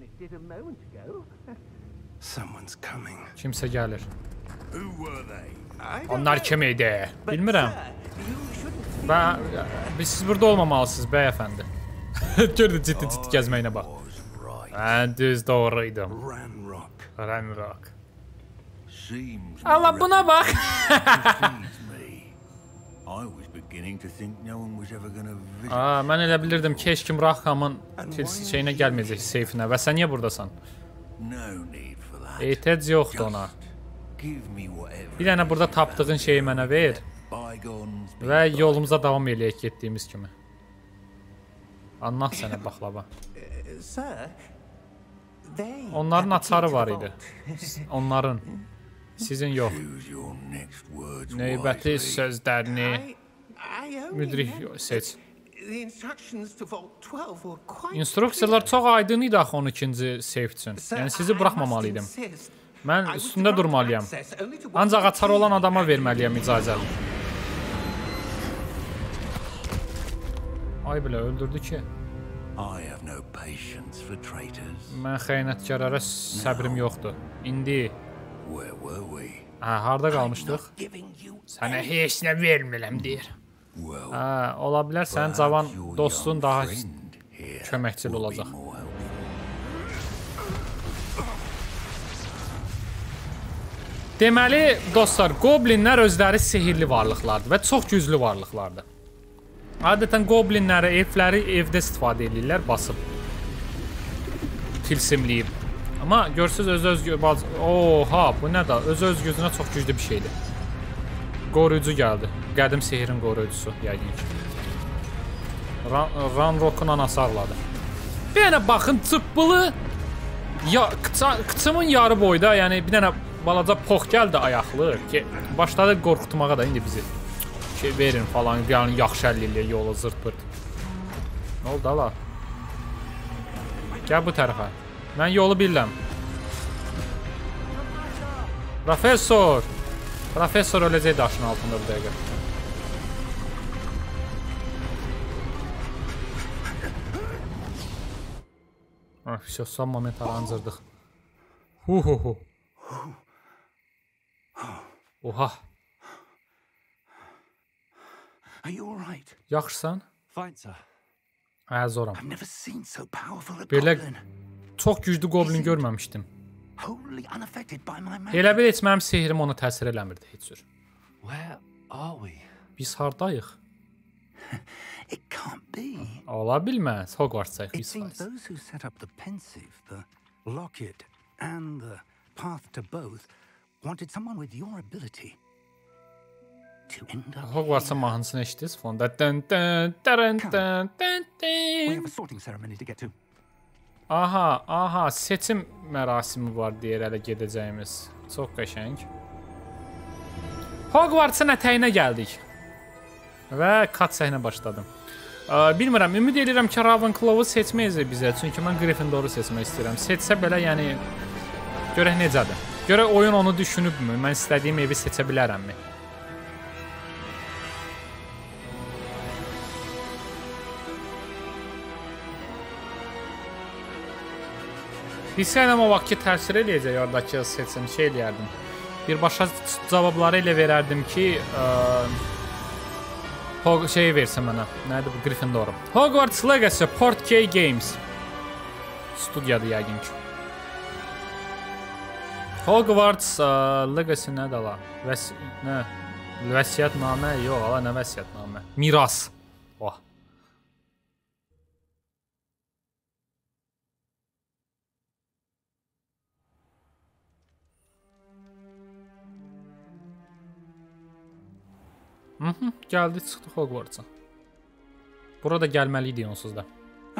Someone's coming. Kimsə gəlir. Who were they? Onlar kim idi? Bilmirəm. Və siz burada olmamalısınız bəyəfəndi. Gördü ciddi gəzməyinə bax. Mən düz doğruydum. Ranrock. Ranrock. Allah buna bax. Mən elə bilirdim ki, heç kim Rahamın şeyinə gəlməyəcək, seyfinə. Və sən niyə buradasan? Ehtiyac yoxdur ona. Bir dənə burada tapdığın şeyi mənə ver. Və yolumuza davam eləyək getdiyimiz kimi. Anlaq sənə baxlava. Onların açarı var idi. Onların. Sizin yox. Növbəti sözlərini müdrik seç. İnstruksiyalar çox aydın idi axı 12-ci seyf üçün. Yəni sizi buraxmamalıydım. Mən üstündə durmalıyam. Ancaq açarı olan adama verməliyəm icazəni. Ay bilə, öldürdü ki. Mən xəyanətkarlara səbrim yoxdur. İndi harda qalmışdıq? Sənə heç nə vermirəm deyir. Ola bilər sənin cavan dostun daha köməkçil olacaq. Deməli, dostlar, qoblinlər özləri sehirli varlıqlardır və çox güclü varlıqlardır. Adətən qoblinləri, elfləri evdə istifadə edirlər, basıb. Tilsimləyib. Amma görürsünüz öz oha, bu nə da? Öz gücünə çox güclü bir şeydir. Qoruyucu gəldi. Qədim sehirin qoruyucusu, yəqin ki. Ranrock'un anası ağladı. Bir dənə baxın, çıppılı. Qıçımın yarı boyda, yəni bir dənə balaca pox gəldi ayaqlı ki, başladı qorxutmağa da indi bizi. Ki, verin falan, yəni yaxşı əllilə yolu zırt-pırt. Nə oldu ala? Gəl bu tərəfə. Mən yolu bilirəm. Professor! Professor öləcək daşın altında bir dəqiqə. Son moment arancırdıq. Huhuhu. Oha. Yaxşısan? Zoram. Belə çox güclü qoblin görməmişdim. Elə bil heç mənim sehrim ona təsir eləmirdi heç cür. Biz hardayıq? Ola bilməz. Hogwarts'dayıq biz faiz. Hogwarts'ın mahnısını eşitdiniz fonda. Aha, seçim mərasimi var deyir hələ gedəcəyimiz. Çox qəşəng. Hogwarts'ın ətəyinə gəldik. Və kat səhnə başladım. Bilmirəm, ümid edirəm ki, Ravenclaw-u seçməyəcək bizə. Çünki mən Gryffindor-u seçmək istəyirəm. Seçsə belə, yəni, görək necədir. Görək oyun onu düşünübmü? Mən istədiyim evi seçə bilərəmmi? Bilsəyəm o vaxt ki, təsir eləyəcək oradakı seçim, şey eləyərdim. Birbaşa cavabları elə verərdim ki, şey versin mənə. Nədir bu? Gryffindor. Hogwarts Legacy Portkey Games. Studiyadır yəqin ki. Hogwarts Legacy nədir ala? Vəsiyyətnamə? Yox, ala nə vəsiyyətnamə? Miras. Oh. Gəldik, çıxdıq Hogwarts'a. Burada gəlməliydik onsuz da.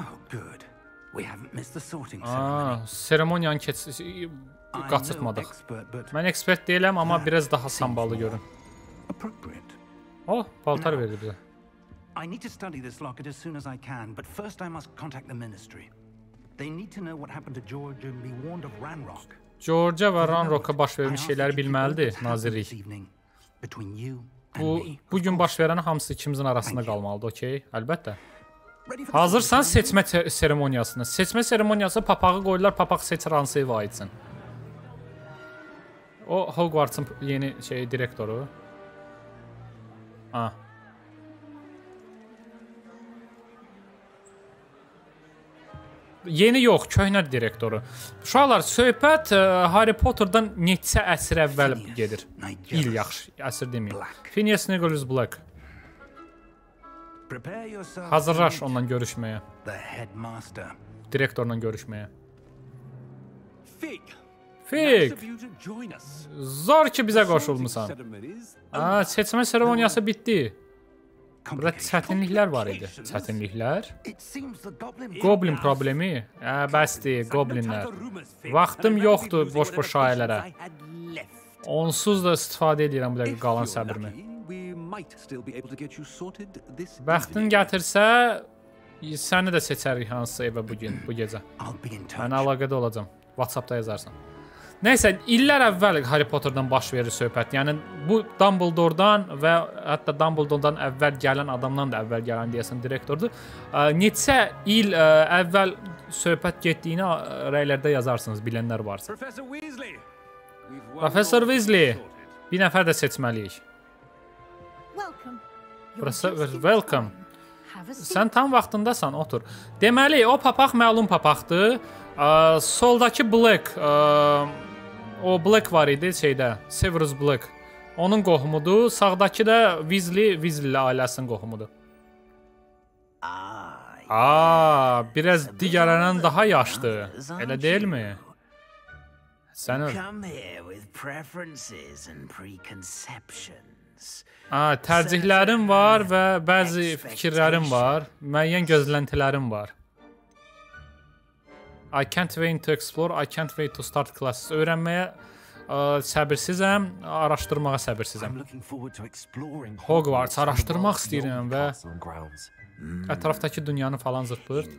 Seremoniyanı qaçırtmadıq. Mən ekspert deyiləm, amma biraz daha samballı görün. Oh, paltar verdi bizə. I need to study this locket as soon as I can, but first I must contact the ministry. They need to know what happened to George and be warned of Ranrock. George'a və Ranrock'a baş vermiş şeyləri bilməlidir, nazirlik. Bu gün baş verən hamısı ikimizin arasında qalmalıdır, okey? Əlbəttə. Hazırsan seçmə seremoniyasına. Seçmə seremoniyası papağı qoyurlar, papaq seçir hansı evə aidsin. O Hogwarts'ın yeni direktoru. Ha. Yeni yox, köhnə direktoru. Uşaqlar, söhbət Harry Potter'dan neçə əsr əvvəl gedir. İl yaxşı, əsr deməyim. Phineas Nicholas Black. Hazırlaş onunla görüşməyə. Direktorla görüşməyə. Fig! Zor ki bizə qoşulmusan. Seçmə seremoniyası bitdi. Burada çətinliklər var idi. Çətinliklər? Goblin problemi? Bəsdir, goblinlər. Vaxtım yoxdur boş-boş şayələrə. Onsuz da istifadə edirəm bu dəqiqə qalan səbrimi. Bəxtin gətirsə, səni də seçərik hansısa evə bu gecə. Mən əlaqədə olacam. WhatsAppda yazarsan. Nəysə, illər əvvəl Harry Potter'dan baş verir söhbət. Yəni, bu Dumbledore'dan və hətta Dumbledore'dan əvvəl gələn adamdan da əvvəl gələn deyəsən direktordur. Neçə il əvvəl söhbət getdiyini rəylərdə yazarsınız, bilənlər varsa. Professor Weasley, bir nəfər də seçməliyik. Welcome. Sən tam vaxtındasan, otur. Deməli, o papaq məlum papaqdır. Soldakı Black, o Black var idi şeydə, Severus Black. Onun qohumudur. Sağdakı da Weasley ailəsinin qohumudur. Biraz digərlərindən daha yaşlı. Elə deyilmi? Sən tərcihlərim var və bəzi fikirlərim var. Müəyyən gözləntilərim var. I can't wait to explore, I can't wait to start classes. Öyrənməyə səbirsizəm, araşdırmağa səbirsizəm. Hogwarts araşdırmaq istəyirəm və ətrafdakı dünyanı falan zıpır.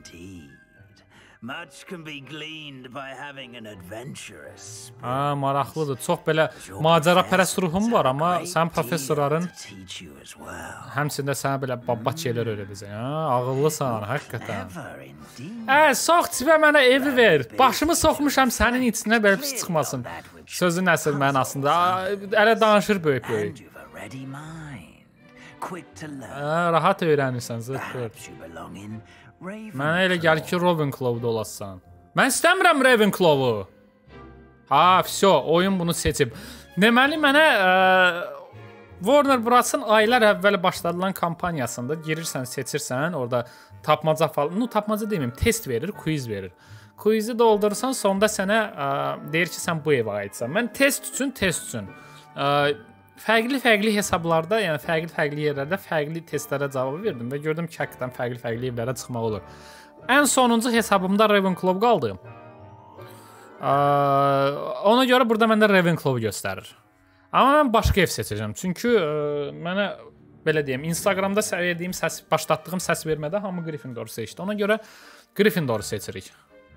Maraqlıdır. Çox belə macərapərəst ruhum var, amma sən professorların həmçində sənə belə babat şeylər öyrədəcək. Ağıllısan, həqiqətən. Sox cibə mənə evi ver. Başımı soxmuşam sənin içinə belə pis çıxmasın. Sözün əsl mənasında. Ələ danışır böyük-böyük. Rahat öyrənirsən, zırt. Mənə elə gəlir ki, Ravenclaw'da olasan. Mən istəmirəm Ravenclaw'u. Vəsə, oyun bunu seçib. Deməli, mənə Warner Bros'un aylar əvvəl başladılan kampaniyasında girirsən, seçirsən, orada tapmaca falan, tapmaca deməyim, test verir, quiz verir. Quizi doldurursan, sonda sənə deyir ki, sən bu evə aidsən. Mən test üçün fərqli hesablarda, yəni fərqli yerlərdə fərqli testlərə cavab verdim və gördüm ki, həqiqətən fərqli evlərə çıxmaq olur. Ən sonuncu hesabımda Ravenclaw qaldı. Ona görə burada məndə Ravenclaw göstərir. Amma mən başqa ev seçəcəm. Çünki mənə, belə deyim, Instagramda başlatdığım səs vermədə hamı Gryffindor seçdi. Ona görə Gryffindor seçirik.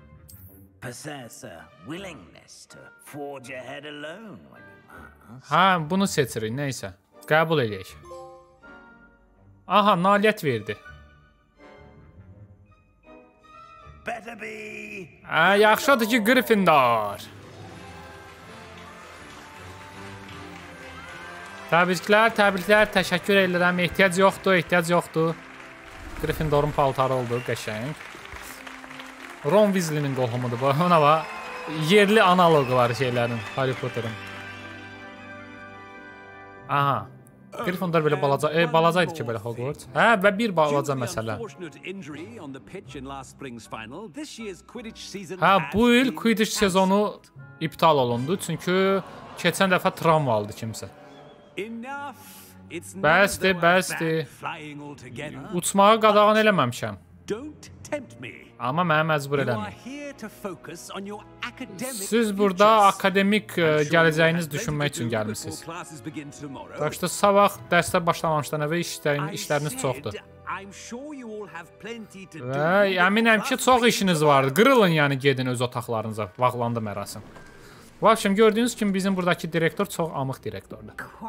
Bunu seçirik, neysə. Qəbul edək. Aha, nailiyyət verdi. Yaxşıdır ki, Gryffindor. Təbriklər, təşəkkür edirəm. Ehtiyac yoxdur. Gryffindorun paltarı oldu, qəşəng. Ron Weasley'nin qohumudur bu. Ona bax, yerli analogu var şeylərin, Harry Potter'ın. Aha. Gryffindor belə balaca idi ki, belə Hogwarts. Və bir balaca məsələ. Bu il Quidditch sezonu iptal olundu, çünki keçən dəfə travma aldı kimsə. Bəsdir. Uçmağı qadağan eləməmişəm. Amma mənə məcbur eləmir. Siz burada akademik gələcəyiniz düşünmək üçün gəlmişsiniz. Başda sabah dərslər başlamamışdan əvvəl işləriniz çoxdur. Və əminəm ki, çox işiniz vardır. Qırılın, yəni gedin öz otaqlarınıza. Vaxtlandı mərasim. Vəbşəm gördüyünüz kimi bizim buradakı direktor çox amıq direktordur.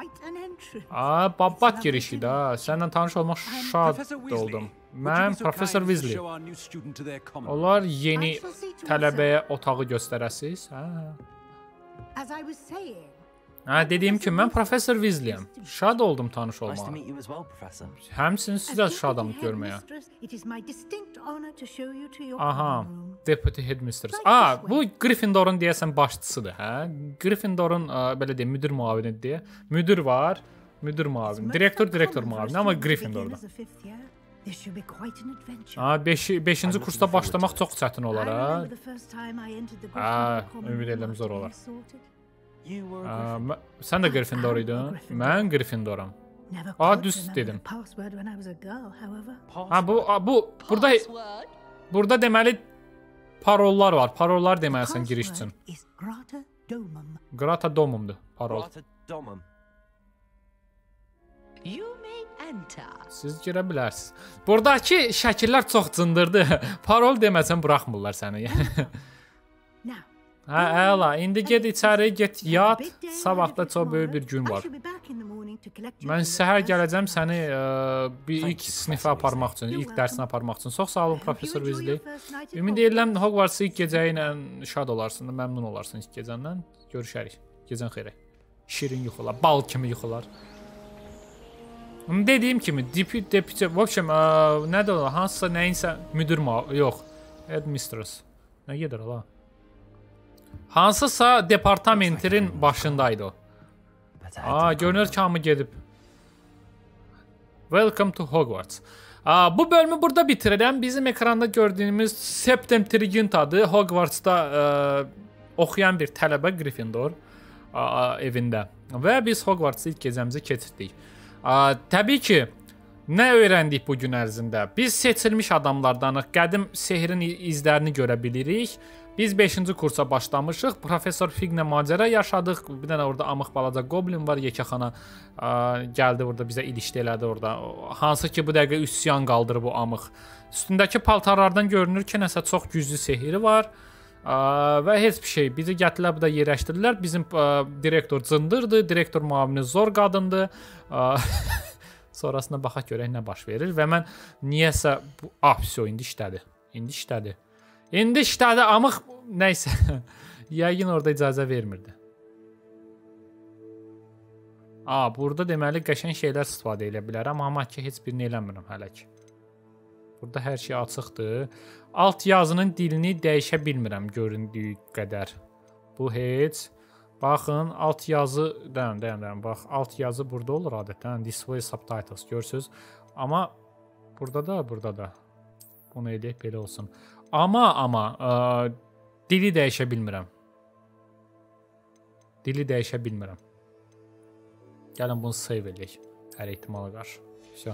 Babat girişi də. Səndən tanış olmaq şad oldum. Mən Professor Weasley. Onlar yeni tələbəyə otağı göstərəsiz? Dediyim kimi mən Professor Weasleyəm. Şad oldum tanış olmağa. Həmçinin sizə şadam görməyə. Aha, Deputy Headmistress. Bu Gryffindorun deyəsən başçısıdır, hə? Gryffindorun belə deyim, müdir müavinidir deyə. Müdir var, müdir müavini. Direktor müavini, amma Gryffindorda. 5-ci kursda başlamaq çox çətin olar, hə? Ümid edirəm zor olar. Sən də Gryffindor idin? Mən Gryffindoram. Düz dedim. Burada deməli parollar var. Parollar deməlisən giriş üçün. Grata Domumdur parol. Siz girə bilərsiniz. Buradakı şəkillər çox cındırdı. Parol deməsən buraxmırlar səni. Əla, indi get içəri, get yat. Sabahda çox böyük bir gün var. Mən səhər gələcəm səni ilk sinifə aparmaq üçün, ilk dərsinə aparmaq üçün. Çox sağ olun, Professor Weasley. Ümid edirəm Hogwarts ilk gecəyi ilə şad olarsın, məmnun olarsın ilk gecəndən. Görüşərik. Gecən xeyrə. Şirin yuxular, bal kimi yuxular. Dediyim kimi, deputy, vəbşəm, nədir o? Hansısa nəyinsə müdür yox, headmistress. Nə gedir ola? Hansısa departamentin başındaydı o. Görünür ki, hamı gedib. Welcome to Hogwarts. Bu bölümü burada bitirirəm. Bizim ekranda gördüyümüz Septem Triginta'dır. Hogwarts'da oxuyan bir tələbə Gryffindor evində. Və biz Hogwarts'ı ilk gecəmizi keçirdik. Təbii ki, nə öyrəndik bu gün ərzində? Biz seçilmiş adamlardanıq. Qədim sehrin izlərini görə bilirik. Biz 5-ci kursa başlamışıq. Professor Fig'lə macəra yaşadıq. Bir dənə orada amıq balaca goblin var. Yekəxana gəldi burada bizə ilişdi elədi orada. Hansı ki bu dəqiqə üsyan qaldırır bu amıq. Üstündəki paltarlardan görünür ki, nəsə çox güclü sehri var. Və heç bir şey. Bizi gətirlər burada yerləşdirdilər. Bizim direktor cındırdı. Direktor müavini zor qadındı. Sonrasında baxaq görək nə baş verir. Və mən niyəsə bu... indi işlədi. İndi işlədi, amıq nəysə. Yəqin orada icazə vermirdi. Burada deməli qəşəng şeylər istifadə edə bilərəm, amma ki heç birini eləmirəm hələ ki. Burada hər şey açıqdır. Alt yazının dilini dəyişə bilmirəm göründüyü qədər. Bu heç. Baxın, alt yazı, dayan, bax, alt yazı burada olur adətən. Display subtitles, görürsünüz. Amma burada da. Bunu edək, belə olsun. Amma dili dəyişə bilmirəm. Gəlin bunu save edək. Hər ehtimala qarşı.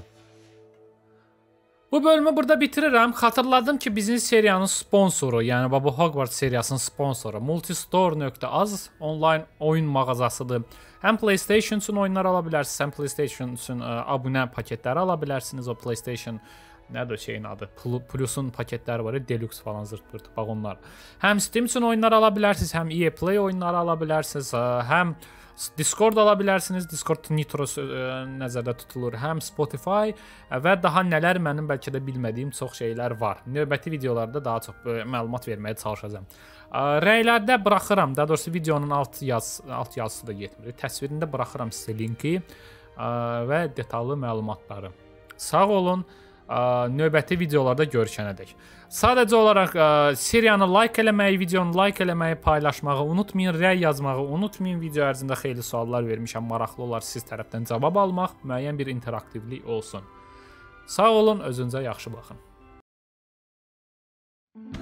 Bu bölümü burada bitirirəm. Xatırladım ki, bizim seriyanın sponsoru, yəni bu Hogwarts seriyasının sponsoru Multistore.az onlayn oyun mağazasıdır. Həm PlayStation üçün oyunlar ala bilərsiniz, həm PlayStation üçün abunə paketləri ala bilərsiniz. O PlayStation nədir o şeyin adı? Plus'un paketləri var, Deluxe falan zırt-pırt, bax onlar. Həm Steam üçün oyunlar ala bilərsiniz, həm EA Play oyunları ala bilərsiniz, həm Discord ala bilərsiniz, Discord Nitro nəzərdə tutulur, həm Spotify və daha nələr mənim bəlkə də bilmədiyim çox şeylər var. Növbəti videolarda daha çox məlumat verməyə çalışacağam. Rəylərdə buraxıram, daha doğrusu videonun alt yazısı da getmir. Təsvirində buraxıram sizə linki və detallı məlumatları. Sağ olun. Növbəti videolarda görüşənədək. Sadəcə olaraq seriyanı like eləməyi, videonu like eləməyi, paylaşmağı unutmayın, rəy yazmağı unutmayın. Video ərzində xeyli suallar vermişəm, maraqlı olar siz tərəfdən cavab almaq, müəyyən bir interaktivlik olsun. Sağ olun, özünüzə yaxşı baxın.